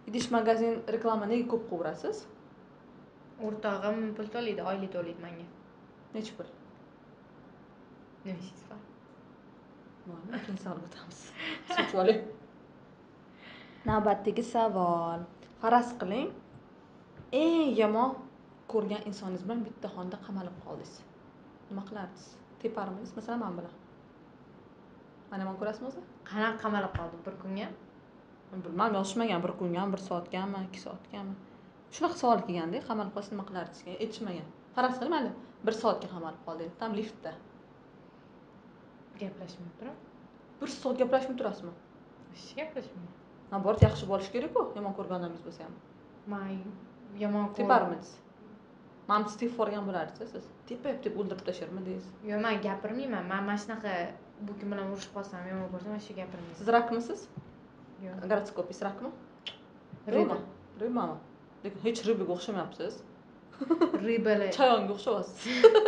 idish magazin reklama nega ko'p qilaverasiz? O'rtog'im pul to'laydi, oylik to'laydi menga. Necha pul? Nima ishingiz bor? Mana keyin savol o'tamiz. So'chib oling. Navbatdagi savol. Faraz qiling, eng yomon ko'rgan insoningiz bilan bitta xonada qamalib qoldingiz. Nima qilardingiz? Teparmisiz? Masalan, men bilan. Mana yomon ko'rasizmi o'zi? Qanaqa qamalib qoldi bir kunga? Bilmadim, yozishmagan, bir kungami, bir soatgami, ikki soatgami. Shunaqa savol kelganda, qamalib qolsa nima qilardingiz? Aytishmagan. Faraz qiling, mayli, bir soatga qamalib qoldik. Tam liftda. Gaplashmay turib. Bir soat gaplashmay turasizmi? Hech gaplashmayman. Naborot yaxshi bo'lish kerak-ku, yomon ko'rgan odamingizz bo'lsa ham. Men yomon ko'rib. Teparmisiz? Men siz tepib yuborgan bo'lardingiz siz. Tepib deb o'ldirib tasharmidingiz? Yo'q, men gapirmayman. Men mana shunaqa bu kim bilan urushib qolsam, yomon ko'rsam, mana shu gapirmayman. Siz rakmisiz? Yo'q. Goroskopingiz rakmi? Riba. Ribami? Lekin hech ribaga o'xshamayapsiz. Ribalar. Chayonga o'xshayapsiz.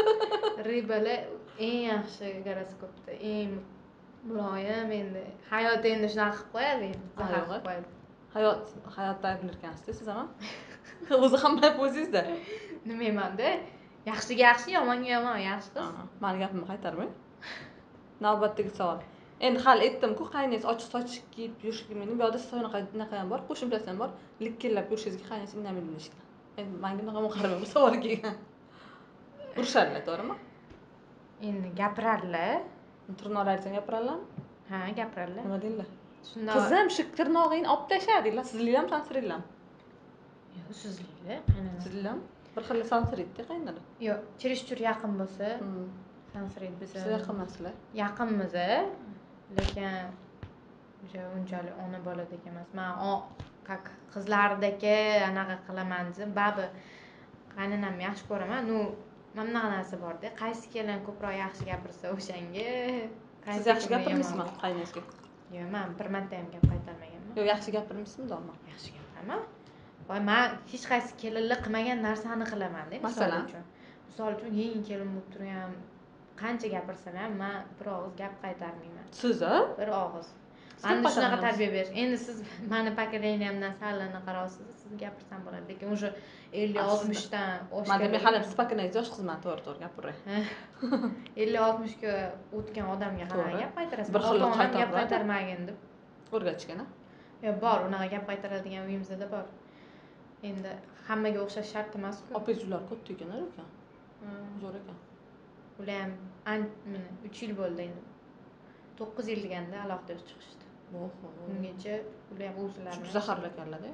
Ribalar eng yaxshi goroskopda, eng muloyim endi. Hayot endi shunaqa qilib qo'yadi endi. Zahar qilib qo'yadi. Hayot, hayotda ayblar ekansiz siz ham. O'zi ham bilib o'zingizda. Nima emanda? Yaxshiga yaxshi, yomonga yomon, yaxshi qiz. Meni gapimni qaytarmang. Navbatdagi savol. Endi hal etdim-ku, qaynangiz ochiq soch kiyib yurish kelmaydi. Bu yoqda so'ynaqa naqa ham bor, qo'shimchasi ham bor. Likkillab yurishingizga qaynangiz indamaydi deyishgan. Endi menga bunaqa qaramang, bu savol kelgan. Urishadilar, to'g'rimi? Endi gapiradilar. Tirnoqlaringizni gapiradilarmi? Ha, gapiradilar. Nima deydilar? Shunda Qizim, shu tirnog'ingni olib tashladinglar. Sizlar ham sansiringlarmi? yo'q, sizliklar, qaynana. Sizlarmi? Bir xil sansiraydi qaynana. Yo'q, chirishchur yaqin bo'lsa, sansiraydi biz. Siz yaqinmasizlar? Yaqinmiz, lekin o'sha unchalik ona boladek emas. Men как qizlardagi anaqa qilaman deb, babi qaynanamni yaxshi ko'raman. Nu, mana bunaqa narsa bor-da. Qaysi kelin ko'proq yaxshi gapirsa o'shanga. Siz yaxshi gapirmaysizmi qaynangizga? Yo'q, men bir marta ham gap qaytarmaganman. Yo'q, yaxshi gapirmaysizmi do'lma? Yaxshi gapiraman. Voy, men hech qaysi kelinlar qilmagan narsani qilaman-da, misol uchun. Misol uchun, yangi kelin bo'lib turgan qancha gapirsalar ham men bir og'iz gap qaytarmayman. Siz-a? Bir og'iz. Menda shunaqa tarbiya berish. Endi siz meni pokoleniyamdan sallani qaraysiz, siz gapirsam bo'ladi, lekin o'sha ellik oltmish dan oshgan. Men demak, hali siz pokoleniyingiz yosh qizman, to'g'ri-to'g'ri gapiray. ellik oltmish ga o'tgan odamga qanaqa gap qaytarasiz? Bir xil gap qaytarmagin deb o'rgatishgan-a? Yo'q, bor, unaqa gap qaytaradigan uyimizda bor. Endi hammaga o'xshash shart emas-ku. Opangizlar katta ekan-a, ekan. Zo'r ekan. Ular ham mana uch yil bo'ldi endi. to'qqiz yil deganda alohida chiqishdi. Oho. Ungacha ular ham o'zlari zaharli ekanlar-da.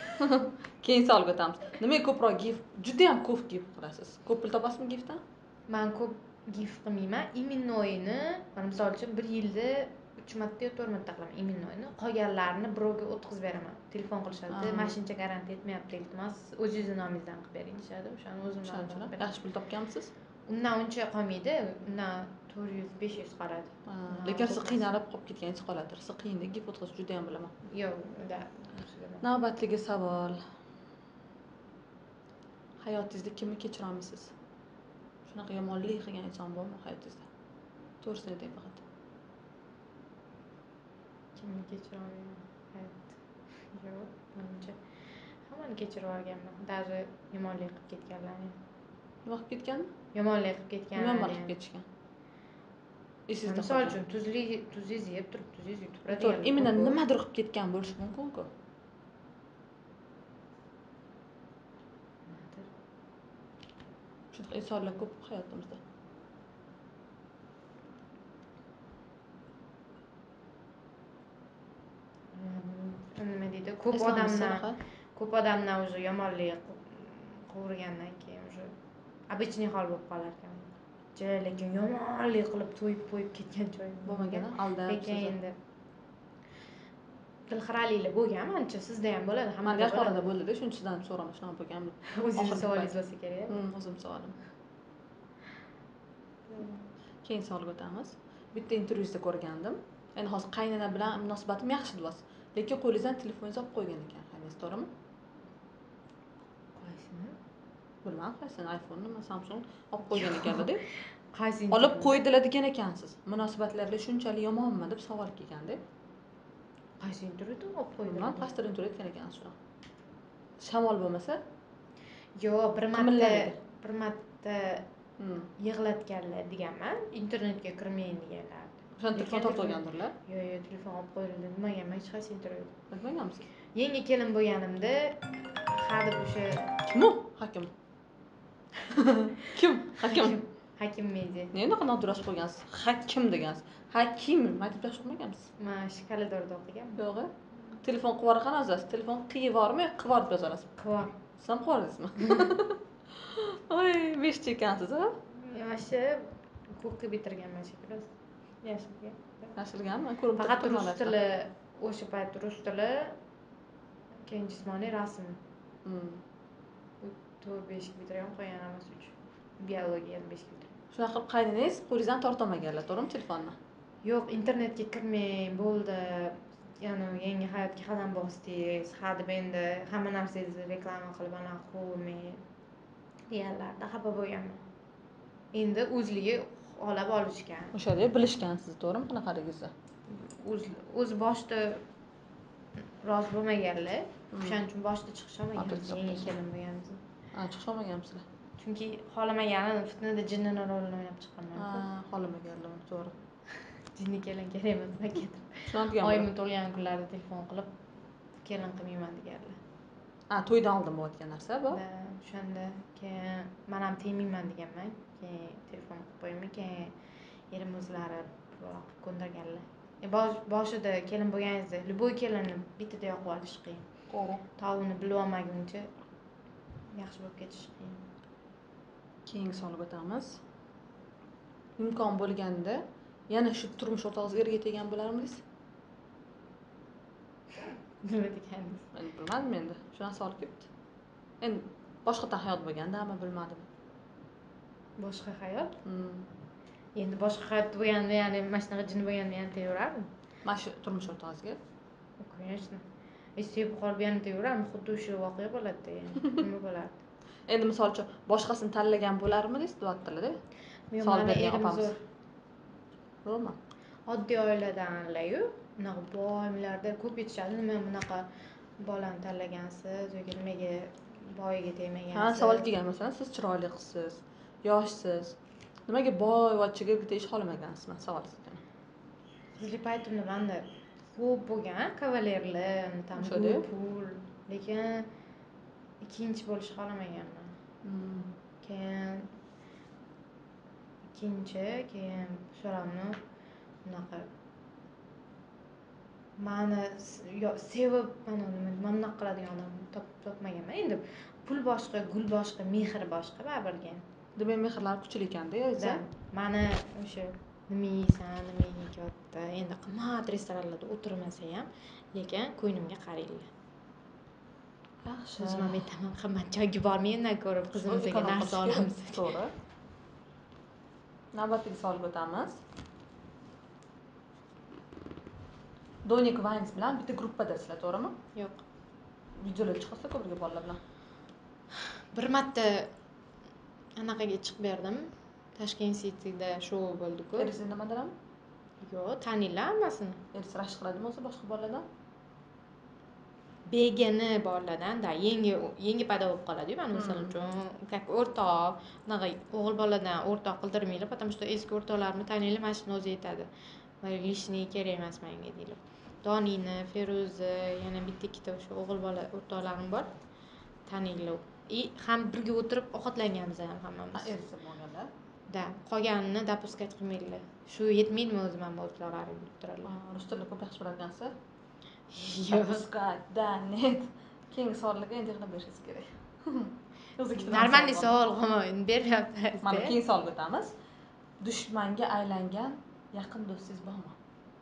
Keyin savolga o'tamiz. Nimaga ko'proq gif, juda ham ko'p gif qilasiz? Ko'p pul topasizmi gifdan? Men ko'p gif qilmayman. Imennoyni, mana misol uchun bir yilda uch marta yo to'rt marta qilaman imennoyni. Qolganlarini birovga o'tkazib beraman. Telefon qilishadi, mashincha garantiya etmayapti, iltimos, o'zingizni nomingizdan qilib bering deyshadi. O'shani o'zim nomidan. Yaxshi pul topganmisiz? Undan uncha qolmaydi. Undan to'rt yuz besh yuz qoladi. Lekin siz qiynalib qolib ketganingiz qoladi. Siz qiyinda gif o'tkazish juda ham bilaman. Yo'q, unda navbatdagi savol. Hayotingizda kimni kechira olmaysiz? Shunaqa yomonlik qilgan inson bormi hayotingizda? To'g'risini ayting faqat. Kimni kechira olmayman? Hayot. Yo'q, menimcha hammani kechirib olganman. Даже yomonlik qilib ketganlarni. Nima qilib ketgan? Yomonlik qilib ketgan. Nima qilib ketishgan? Esingizda misol uchun tuzli tuzingiz yeb turib tuzingiz yutib turadi. To'g'ri, imенно nimadir qilib ketgan bo'lishi mumkin-ku. Shunaqa insonlar ko'p hayotimizda. Nima deydi? Ko'p odamlar ko'p odamlar o'zi yomonlik qilgandan keyin o'zi обычный hol bo'lib qolar ekan. Lekin yomonlik qilib to'yib qo'yib ketgan joyim bo'lmagan, aldab. Lekin endi tilxiraliklar bo'lgan, menimcha sizda ham bo'ladi, hammada yaxorada bo'ldi-da, shuning uchun sizdan so'raman, shunaqa bo'lganmi? O'zingiz savolingiz bo'lsa kerak. Hmm, o'zim savolim. Keyin savolga o'tamiz. Bitta intervyuda ko'rgandim. Endi hozir qaynana bilan munosabatim yaxshi deyapsiz. Lekin qo'lingizdan telefoningizni olib qo'ygan ekan, qaynangiz, to'g'rimi? Qaysini? Bilmadim, qaysini, iPhone'ni, Samsung olib qo'ygan ekan-da. Qaysini? Olib qo'ydilar degan ekansiz. Munosabatlarda shunchalik yomonmi deb savol kelganda. Qaysi intervyuda olib qo'ydilar? Bilmadim, qaysidir intervyuda aytgan ekansiz shuni. Shamol bo'lmasa? Yo'q, bir marta Qimillaydi. bir marta Hmm. yig'latganlar deganman, internetga kirmayin deganlar. O'shan telefon tortib olgandirlar. Yo'q, yo'q, telefon olib qo'yildi demaganman, hech qaysi intervyu. Aytmaganmisiz? Yangi kelin bo'lganimda hali o'sha Kim u? Hakim. Kim? Hakim. Hakim media. Ne unaqa nodirashib qo'ygansiz? Hakim degansiz. Hakim, maktabda o'qimaganmisiz? Men shkoladorda o'qiganman. Yo'q. Telefon qivar qanasiz? Telefon qiyivormi, qivar deb yozasiz? Qivar. Siz ham qivarsizmi? Oy, besh chekansiz, ha? Yoshi ko'kka bitirganman shekilli. Yashilga. Yashilganmi? Ko'rib Faqat rus tili, o'sha payt rus tili, keyin jismoniy rasm. Hmm. to'rt besh bitirgan, qolgan hammasi uch. Biologiyani besh bitirgan. Shunaqa qilib qayningiz qo'lingizdan tortolmaganlar, to'g'rimi telefonni? Yo'q, internetga kirmang, bo'ldi. Ya'ni yangi hayotga qadam bosdingiz. Ha deb endi hamma narsangizni reklama qilib anaqa qo'ymang deganlarda xafa bo'lganman. Endi o'zligi olib olishgan. O'shada bilishgansiz, to'g'rimi qanaqaligingizni? O'z o'z boshida rozi bo'lmaganlar. O'shaning uchun boshida chiqishmagan. Yangi kelin bo'lganmiz. Ha, chiqishmaganmisizlar. Chunki xohlamaganini fitnada jinnini rolini o'ynab chiqqanman. Ha, xohlamaganlar, to'g'ri. Jinni kelin kerak emas, ketib. Tushunadigan Oyim tug'ilgan kunlarida telefon qilib kelin qilmayman deganlar. Ha, to'ydan oldin bo'layotgan narsa bu. O'shanda keyin men ham tegmayman deganman. Keyin telefon qilib qo'ymayman, keyin erim o'zlari ko'ndirganlar. E boshida kelin bo'lganingizda, любой kelinni bittada yoqib olish qiyin. To'g'ri. Taovuni bilib olmaguncha yaxshi bo'lib ketish qiyin. Keyingi savolga o'tamiz. Imkon bo'lganda yana shu turmush o'rtog'ingizga erga tegan bo'larmidingiz? Nima deganingiz? Men bilmadim endi. Shunaqa savol kelibdi. Endi boshqadan hayot bo'lganda-mi, bilmadim. Boshqa hayot? Hmm. Endi boshqa hayot bo'lganda, ya'ni mana shunaqa jin bo'lganda ham tegaverardim. Mana shu turmush o'rtog'ingizga? Конечно. Sevib qolib yana tegaverardim, xuddi o'sha voqea bo'ladi-da, endi nima bo'lardi? Endi misol uchun boshqasini tanlagan bo'larmidingiz, deyaptilar-da? Savol bergan opamiz. To'g'rimi? Oddiy oiladanlar-yu, unaqa boy, milliarder ko'p yetishadi. Nima bunaqa bolani tanlagansiz yoki nimaga boyiga tegmagansiz? Ha, savol kelgan masalan, siz chiroyli qizsiz, yoshsiz. Nimaga boyvachchaga tegish xohlamagansiz? Men savol sizga. Qizlik paytimda menda ko'p bo'lgan kavalerlar, tam pul, lekin ikkinchi bo'lishni xohlamaganman. Hmm. Keyin ikkinchi, keyin so'ramni bunaqa mani sevib, mana nima bunaqa qiladigan odam topmaganman. Endi pul boshqa, gul boshqa, mehr boshqa baribirga. Demak, mehrlar kuchli ekanda, o'zi. Mani o'sha nima yeysan, nima yeyapti. Endi qimmat restoranlarda o'tirmasa ham, lekin ko'nglimga qaraylar. Yaxshi. O'zim ham aytaman, qimmat joyga bormayman ko'rib, qizimizga narsa olamiz. To'g'ri. Navbatdagi savolga o'tamiz. Donik Vines bilan bitta gruppadasizlar, to'g'rimi? Yo'q. Videolar chiqsa ko'pirga bolalar bilan. Bir marta anaqaga chiqib berdim. Tashkent City'da shou bo'ldi-ku. Erisi nimadanmi? Yo'q, taniylar hammasini. Erisi rashk qiladimi o'zi boshqa bolalardan? Begini bolalardan da yangi yangi paydo bo'lib qoladi-yu, mana misol uchun, как o'rtoq, unaqa o'g'il boladan o'rtoq qildirmaylar, потому что eski o'rtoqlarimni taniylar, mana shuni o'zi yetadi. Lishniy kerak emas menga deylar. Donini, Feruza, yana bitta ikkita o'sha o'g'il bola o'rtoqlarim bor. Taniylar. И ham birga o'tirib ovqatlanganmiz ham hammamiz. Erisi bo'lganlar. Da, qolganini допускать qilmaydilar. Shu yetmaydimi o'zi men o'rtoqlarim deb turadilar. Rus tilini ko'p yaxshi biladigansiz. Yo'q. Допускать, да, net. Keyingi savollarga endi yig'lab berishingiz kerak. O'zi Normalniy savol qilmayman, beryapsiz. Mana keyingi savolga o'tamiz. Dushmanga aylangan yaqin do'stingiz bormi?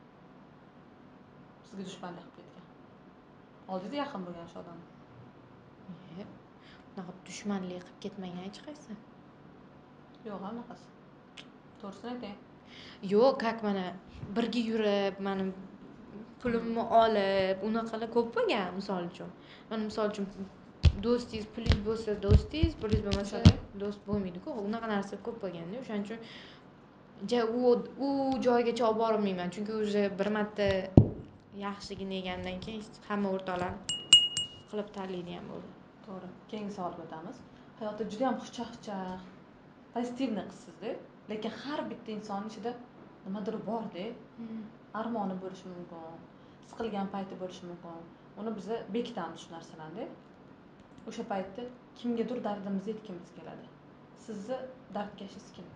Sizga dushmanlik qilib ketgan. Oldingizda yaqin bo'lgan shu odam. Yo'q. Unaqa dushmanlik qilib ketmagan hech qaysi. Yo'q, anaqasi. To'g'risini ayting. Yo'q, как mana birga yurib, meni pulimni olib, unaqalar ko'p bo'lgan, misol uchun. Mana misol uchun do'stingiz pulingiz bo'lsa, do'stingiz, pulingiz bo'lmasa, do'st bo'lmaydi-ku. Unaqa narsa ko'p bo'lganda, o'shaning uchun ja u u joygacha olib bormayman, chunki o'zi bir marta yaxshiligini yegandan keyin hamma o'rtoqlar qilib tanlaydigan bo'ldi. To'g'ri. Keyingi savolga o'tamiz. Hayotda juda ham xushchaqchaq, pozitivniy qizsiz-da, lekin har bitta insonning ichida nimadir bor-da. Armoni bo'lishi mumkin, siqilgan payti bo'lishi mumkin. Uni biz bekitamiz shu narsalarni. O'sha paytda kimgadir dardimizni aytgimiz keladi. Sizni dardkashingiz kim?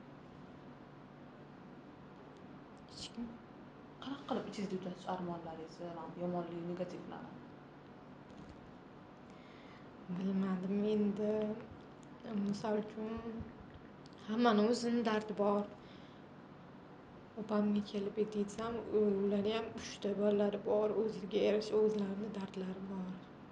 Hech kim. Qanaqa qilib ichingizda yutasiz armonlaringizni, yomonlik, negativlarni? Bilmadim endi. Misol uchun hammani o'zini dardi bor. Opamga kelib aytsam, ularni ham uchta bolalari bor, o'ziga yarasha o'zlarining dardlari bor.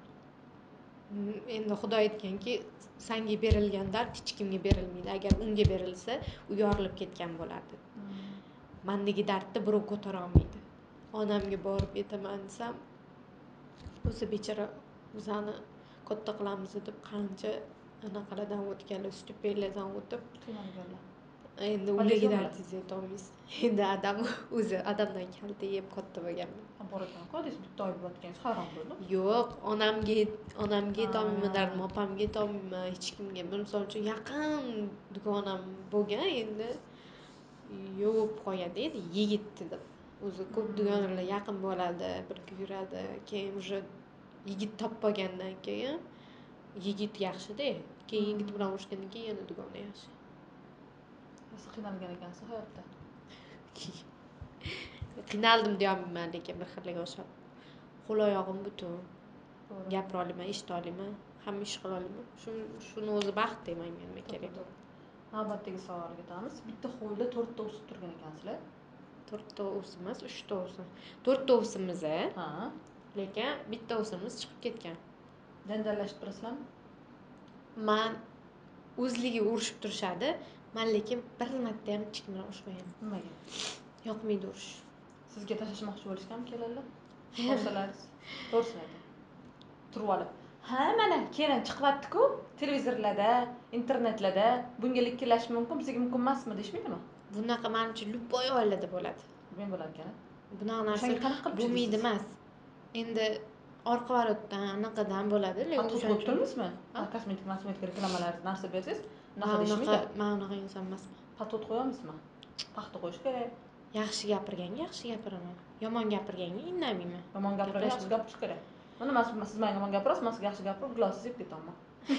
Endi Xudo aytganki, senga berilgan dard hech kimga berilmaydi. Agar unga berilsa, u yorilib ketgan bo'lardi. Mendagi dardni birov ko'tara olmaydi. Onamga borib aytaman desam, o'zi bechora bizani katta qilamiz deb qancha anaqalardan o'tganlar, stipendiylardan o'tib qiynalganlar. Endi ularga dardingizni aytolmaysiz. Endi adam o'zi adamdan kalta yeb katta bo'lganman. Bor ekan-ku, deysiz, bitta oy bo'layotganingiz hayron bo'ldim. Yo'q, onamga onamga aytolmayman dardim, opamga aytolmayman, hech kimga. Misol uchun yaqin dugonam bo'lgan, endi yo'q qo'yadi edi, yigit deb. O'zi ko'p dugonlar yaqin bo'ladi, birga yuradi. Keyin уже yigit topmagandan keyin yigit yaxshi-da. Keyin yigit bilan urushgandan keyin yana dugona yaxshi. Siz qiynalgan ekansiz hayotda. Qiynaldim deyolmayman, lekin bir xillarga o'xshab. Qo'l oyog'im butun. Gapira olaman, eshita olaman, hamma ish qila olaman. Shuni o'zi baxt deyman men kerak. Navbatdagi savolga o'tamiz. Bitta hovlida to'rtta o'sib turgan ekansizlar. to'rtta o'simiz, uchta o'sim. to'rtta o'simiz, ha. Lekin bitta o'simiz chiqib ketgan. Janjallashib turasizlarmi? Men o'zligi urushib turishadi. Men lekin bir marta ham hech kim bilan urushmaganman. Nimaga? Yoqmaydi urush. Sizga tashlashmoqchi bo'lishganmi kelinlar? O'rtalaringiz. To'g'risini ayting. Turib olib. Ha, mana kelin chiqyapti-ku, televizorlarda, internetlarda bunga likkilash mumkin, bizga mumkin emasmi deyishmaydimi? Bunaqa menimcha любой oilada bo'ladi. Men bo'lar ekan. Bunaqa narsa bo'lmaydi emas. Endi orqa varotdan anaqadan bo'ladi. Lekin o'sha o'tirmismi? Kosmetik, kosmetik reklamalarga narsa bersangiz, unaqa deyishmaydi. Men unaqa inson emasman. Patot qo'yamizmi? Paxta qo'yish kerak. Yaxshi gapirganga yaxshi gapiraman. Yomon gapirganga indamayman. Yomon gapirganga yaxshi gapirish kerak. Mana men siz menga yomon gapirasiz, men sizga yaxshi gapirib, gilosiz yeb ketaman.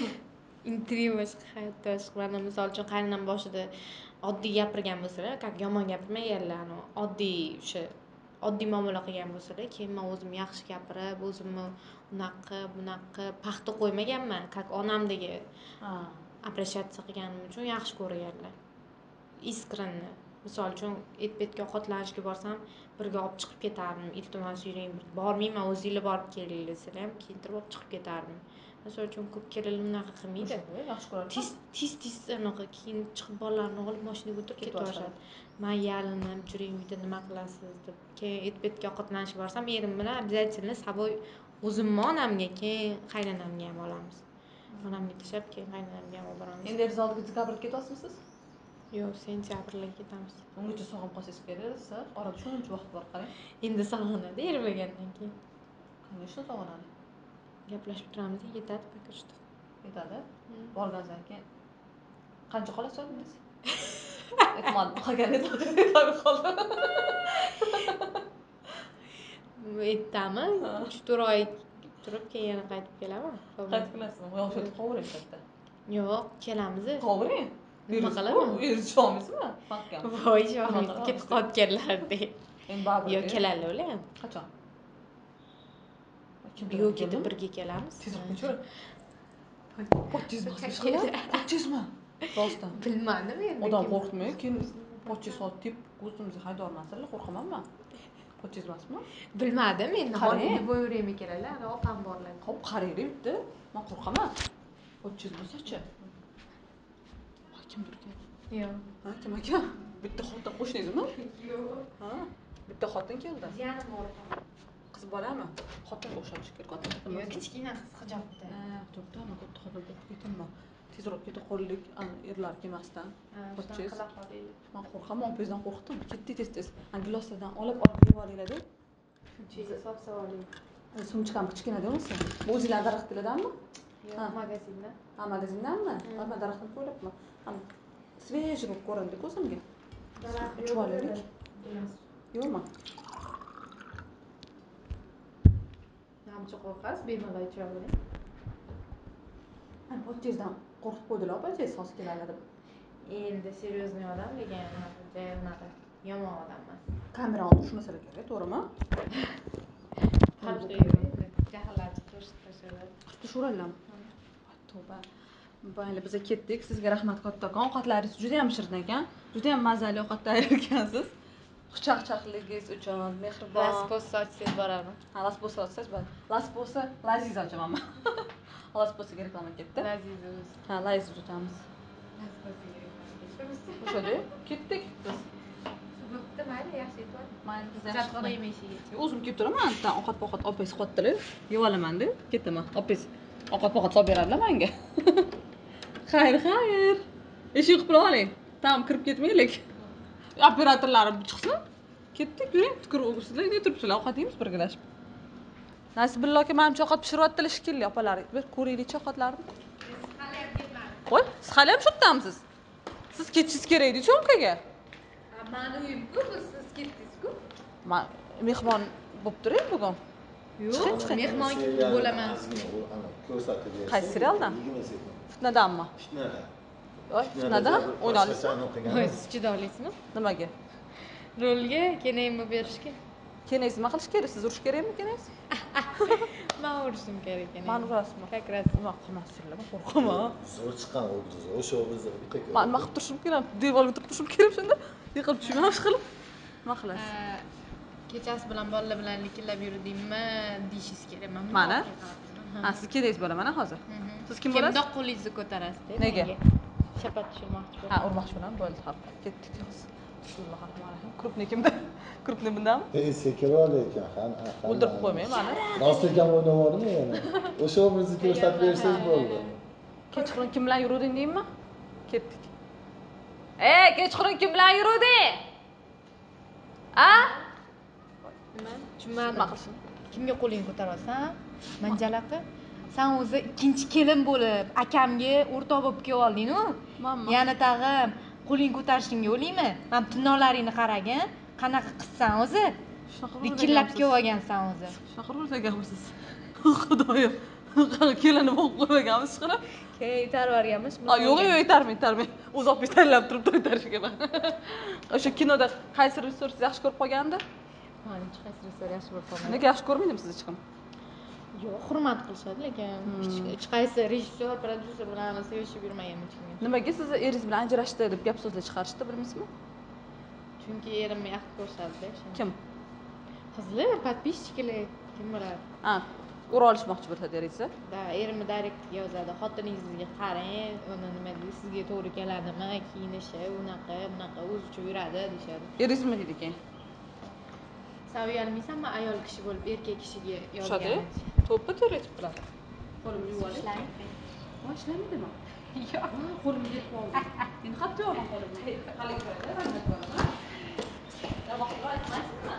Intriga boshqa, hayotda boshqa. Mana misol uchun qaynonam boshida oddiy gapirgan bo'lsalar, как yomon gapirmaganlar, oddiy o'sha oddiy muomala qilgan bo'lsalar, keyin men o'zim yaxshi gapirib, o'zimni unaqa, bunaqa paxta qo'ymaganman, как onamdagi apresiatsiya qilganim uchun yaxshi ko'rganlar. Искренне. Misol uchun et-betga ovqatlanishga borsam, birga olib chiqib ketardim. Iltimos yuring, bormayman, o'zingizlar borib keling desalar ham keltirib olib chiqib ketardim. Misol uchun ko'p kelinlar unaqa qilmaydi. Yaxshi ko'radi. Tez tez tez anaqa keyin chiqib bolalarni olib mashinaga o'tirib ketib men yalinib juring, uyda nima qilasiz deb. Keyin et-betga ovqatlanishga borsam, erim bilan обязательно saboy o'zimni onamga, keyin qaynonamga ham olamiz. Onamga tashlab, keyin qaynonamga ham olib boramiz. Endi eringiz oldiga dekabrga ketyapsizmi? Yo'q, sentyabrga ketamiz. Ungacha sog'inib qolsangiz kerak, siz orada shuncha vaqt bor, qarang. Endi sog'inadi ermagandan keyin. Конечно, sog'inadi. Gaplashib turamiz, yetadi пока что. Yetadi. Borgandan keyin qancha qolasiz o'zingiz? Aytmadi, qolganingiz tabii qoldi. Aytaman, uch to'rt oy turib keyin yana qaytib kelaman. Qaytib kelasizmi? Yo'q, qovurib ketdi. Yo'q, kelamiz. Qovuring. Nima qilaman? Yurish olmaysizmi? Mahkam. Voy, shohid, ketib qolganlar-da. Endi baribir. Yo'q, keladi ular ham. Qachon? Yo'q, ketib birga kelamiz. Tezroq ko'chir. Pochizmi? Pochizmi? Rostdan. Bilmadim endi. Odam qo'rqmay, keyin pochiz sotib, ko'zimizga haydormasalar, qo'rqamanman. Pochizmasmi? Bilmadim endi, hozirda bo'yveraymi keladilar, opam borlar. Hop, qarang bitta. Men qo'rqaman. Pochiz bo'lsa-chi? Kim turgan? Yo'q. Ha, kim ekan? Bitta xotin qo'shningizmi? Yo'q. Ha? Bitta xotin keldi. Jiyanim bor. Qiz bolami? Xotinga o'xshash kerak, xotin. Yo'q, kichkina qiz hijobda. Ha, hijobdami? Katta xotin bo'lib ketinmi? Tezroq ketib qoldik, erlar kelmasdan. Pochiz. Men qo'rqaman, opangizdan qo'rqdim. Ketdi tez-tez. Giloslardan olib olib yeb olinglar-da. Shuncha hisob savoling. Sumchkam kichkina deymisiz? Bu o'zingizlar daraxtlardanmi? yo'q magazindan Ha, magazindanmi? Mana daraxtni ko'ylabman. Ham svejiy bo'lib ko'rindi ko'zimga. Uchib olaylik. Yo'qmi? namcha qog'oz bemalol ichib oling. Ha, pochezdan qo'rqib qo'ydilar, pochez sos keladi deb. Endi серьезный odam degan joy unaqa yomon odam emas. Kamerani tushmasa kerak, to'g'rimi? Jahllanib qo'shib tashladi. Tushiralami? Tavba. Bayli biz ketdik. Sizga rahmat kattakon. Ovqatlaringiz juda ham shirin ekan. Juda ham mazali ovqat tayyorlagansiz. Xushchaqchaqligingiz uchun mehribon. Lasposa ochsangiz borarman. Ha, lasposa ochsangiz bo'ladi. Lasposa laziz ochaman men. Lasposaga reklama ketdi. Laziz o'zi. Ha, laziz ochamiz. Lasposaga reklama. O'shada ketdik biz. Bo'pti, mayli, yaxshi aytib. Mayli, biz Zat yaxshi. qo'yim eshigiga. O'zim kelib turaman, antadan ovqat-povqat olib kelib qotdilar. Yeb olaman-da, ketaman. Olib kelib ovqat-povqat olib beradilar menga. Xayr, xayr. Eshik qilib oling. Tamam, kirib ketmaylik. Operatorlarim chiqsin. Ketdik, yuring, tukur o'girsizlar, nega turibsizlar? Ovqat yeymiz birgalashib. Nasibullo aka menimcha ovqat pishiryaptilar shekilli, opalar. Bir ko'raylik ovqatlarni. Qo'y, siz hali ham shu yerdamisiz? Siz ketishingiz kerak edi-ku ukaga. Mani uyim-ku, siz ketdingiz-ku. Men mehmon bo'lib turing bugun. Yo'q, mehmon bo'laman. Ko'rsatib bersa. Qaysi serialdan? Fitnadanmi? Fitnadan. Voy, fitnadan o'yna olasizmi? Voy, siz chiday olasizmi? Nimaga? Rolga kenayimni berishga. Kenangiz nima qilish kerak? Siz urish kerakmi kenangiz? Men urishim kerak ekan. Men urasizmi? Как раз. Nima qilmasizlar, qo'rqaman. Zo'r chiqqan obraz. O'sha obrazni bitta ko'rdim. Men nima qilib turishim kerak? Devorga turib turishim kerak shunda. Yiqilib tushmayman ish qilib. Nima qilasiz? Kechasi bilan bolalar bilan likillab yurdingmi deyishingiz kerak. Men Mana? Ha, siz kenangiz bo'laman hozir. Siz kim bo'lasiz? Kimda qo'lingizni ko'tarasiz? Nega? Shapat tushirmoqchi Ha, urmoqchi bo'laman, bo'ldi, hop. Ketdik hozir. Bismillah rahmonir. Krupni kimda? Krupni bundami? Ey, sekiroq ekan, han. O'ldirib qo'ymay mani. Rostlikam o'ynavordimi yana? O'sha obrazni ko'rsatib bersangiz bo'ldi. Kechqurun kim bilan yuruvding deymi? Ketdik. Ey, kechqurun kim bilan yuruvding? A? Nima? Tushunmadim. Nima qilsin? Kimga qo'lingni ko'tarasan? Manjalaqa. Sen o'zi ikkinchi kelin bo'lib, akamga o'rtoq bo'lib kelib olding-ku. Mamma. Yana tag'in qo'lingni ko'tarishingga o'laymi? Men tunnollaringni qaragin. Qanaqa qizsan o'zi? Dikillab kelib olgansan o'zi. Shunaqa ro'zaganmisiz? Xudoyim. Kelini bo'lib qo'yganmiz qilib. Key tarvarganmiz. Yo'q, yo'q, yetarmi, yetarmi. O'zi olib tanlab turibdi o'tarishiga man. O'sha kinoda qaysi rejissyor sizni yaxshi ko'rib qolgandi? Men hech qaysi rejissyor yaxshi ko'rib qolmadim. Nega yaxshi ko'rmaydimi sizni hech kim? Yo'q, hurmat qilishadi, lekin hech qaysi rejissyor, prodyuser bilan sevishib yurmagan hech kim. Nimaga sizni eringiz bilan ajrashdi deb gap so'zlar chiqarishdi, bilmaysizmi? Chunki erimni yaxshi ko'rsatdi. Kim? Qizlar, подписчиклар, kim biladi? Ha, ura olishmoqchi bo'lsa deringiz. Da, erimni direktga yozadi. Xotiningizga qarang, uni nima deydi, sizga to'g'ri keladimi, kiyinishi, unaqa, bunaqa o'zicha yuradi deyshadi. Eringiz nima deydi ekan? Sen uyalmaysanmi ayol kishi bo'lib erkak kishiga Tushadi? yozgan? To'ppa to'g'ri aytib qiladi. Qo'limni yuvib olay. Ishlaydi. Voy, ishlamaydimi? Yo'q. Qo'limga yetib oldi. Endi xatto yo'q qo'limga. Qalay ko'radi, rahmat qilaman. Vaqtga aytmaysizmi?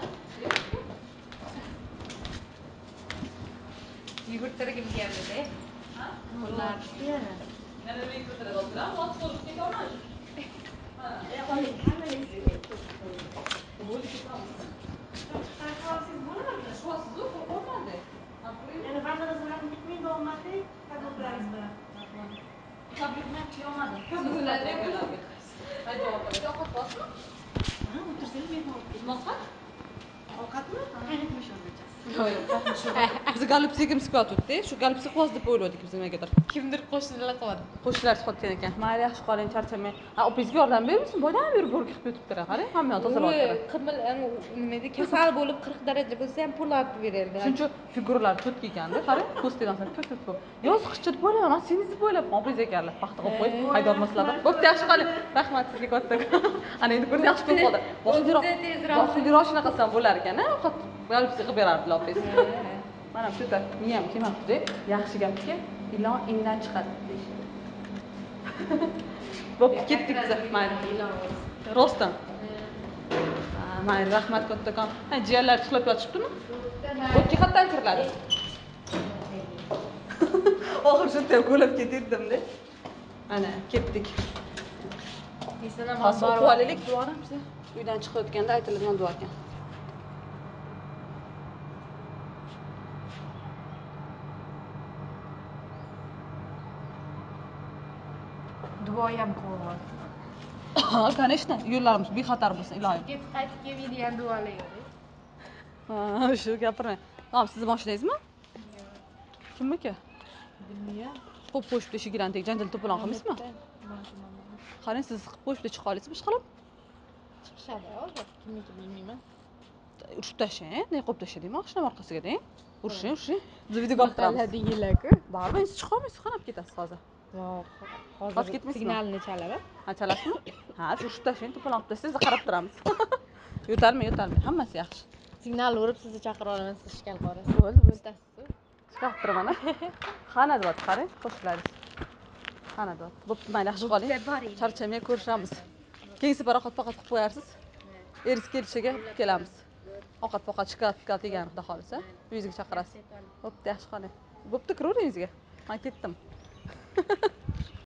Yugurtirgim keldi-da. Ha? Ular yana. Yana nima ko'taradi o'tirar? Vaqt qo'lib keta olmaydi. Mana. E, oling, hammangizga. Bo'ldi ketamiz. Siz bo'ladimi? Shuasiz-ku, qo'rqmadi. Yana vannadan bilan bitmay bo'lmadi. Tabriklarimiz bilan. Tabriklar qiyomadim. Sizlarga bo'ladi. Haydi ovqat. Ovqat bormi? Ha, o'tirsangiz mehmon olib keldim. Ovqat? Ovqatmi? Qaynatma sho'rvacha. Biz galib sekim siqyapti. Shu galib siqvoz deb o'yladik biz nimagadir. Kimdir qo'shnilar qiladi. Qo'shnilar siqayotgan ekan. Mayli, yaxshi qoling, charchamang. Ha, opangizga yordam bermisin? Boydan beri bo'rk qilib yotibdi, qarang. Hammani tozalab o'tiradi. Qimil, nima deydi, kasal bo'lib qirq daraja bo'lsa ham pul olib beradi. Shuncha figuralar to't kelganda, qarang, postidan so'ng to't to't. Yoz qichib bo'laman, men seni deb o'ylabman, opangiz ekanlar. Paxta qilib qo'yib, haydormaslar. Bo'pti, yaxshi qoling. Rahmat sizga katta. Ana endi ko'rdi yaxshi ko'rib qoldi. Vaqtliroq. Vaqtliroq shunaqa bo'lar ekan-a, ovqat galib siqib berardilar opangiz. Mana shu yerda miyam kelmabdi. Yaxshi gapki, ilon indan chiqadi deyishadi. Bo'pti, ketdik biz. Mayli. Rostdan. Ha, mayli, rahmat kattakon. Ha, jiyanlar chiqib yotibdimi? Bo'pti, qayerdan kiriladi? oxir shu yerda ko'lab ketardimda. Ana, ketdik. Desam ham Hozir borib o'qib olaylik duoni biza. Uydan chiqayotganda aytiladigan duo ekan. duo ham qilib. Ha, конечно, yo'llarimiz bexatar bo'lsin, ilohim. Ketib qaytib kelmaydigan duolar yo'q. Ha, shu gapirmang. Tamam, sizni mashinangizmi? Kimniki? Bilmayman. Qo'yib qo'yishibdi shigirantik, janjal to'polon qilmaysizmi? Qarang, siz qilib qo'yishibdi chiqa olasizmi ishqilib? Chiqishadi hozir. Kimniki bilmayman. Urishib tashlang, ne qo'yib tashladingmi mashina orqasiga deng? Urishing, urishing. Biz videoga olib turamiz. Qiladilar-ku. Baribir siz chiqa olmaysiz, qanday ketasiz hozir? Voh, Hozir hozir ketmaysizmi? signalni chalaman. Ha, chalasizmi? Ha, urishib tashlang, to'polon qilib tashlaysiz, biz qarab turamiz. Yo'talmay, yo'talmay, hammasi yaxshi. Signal urib sizni chaqira olaman, siz ishkal qorasiz. Bo'ldi, bo'ldi. O'tasiz. Chiqib turaman. Qani deyapti, qarang, qo'shiqlaringiz. Qani deyapti. Bo'pti, mayli, yaxshi qoling. Charchamay ko'rishamiz. Keyin siz ovqat faqat qilib qo'yarsiz. Eringiz kelishiga kelamiz. Ovqat faqat shikoyat degan xudo xolisa, uyingizga chaqirasiz. Bo'pti, yaxshi qoling. Bo'pti, kiravering uyingizga. Men ketdim.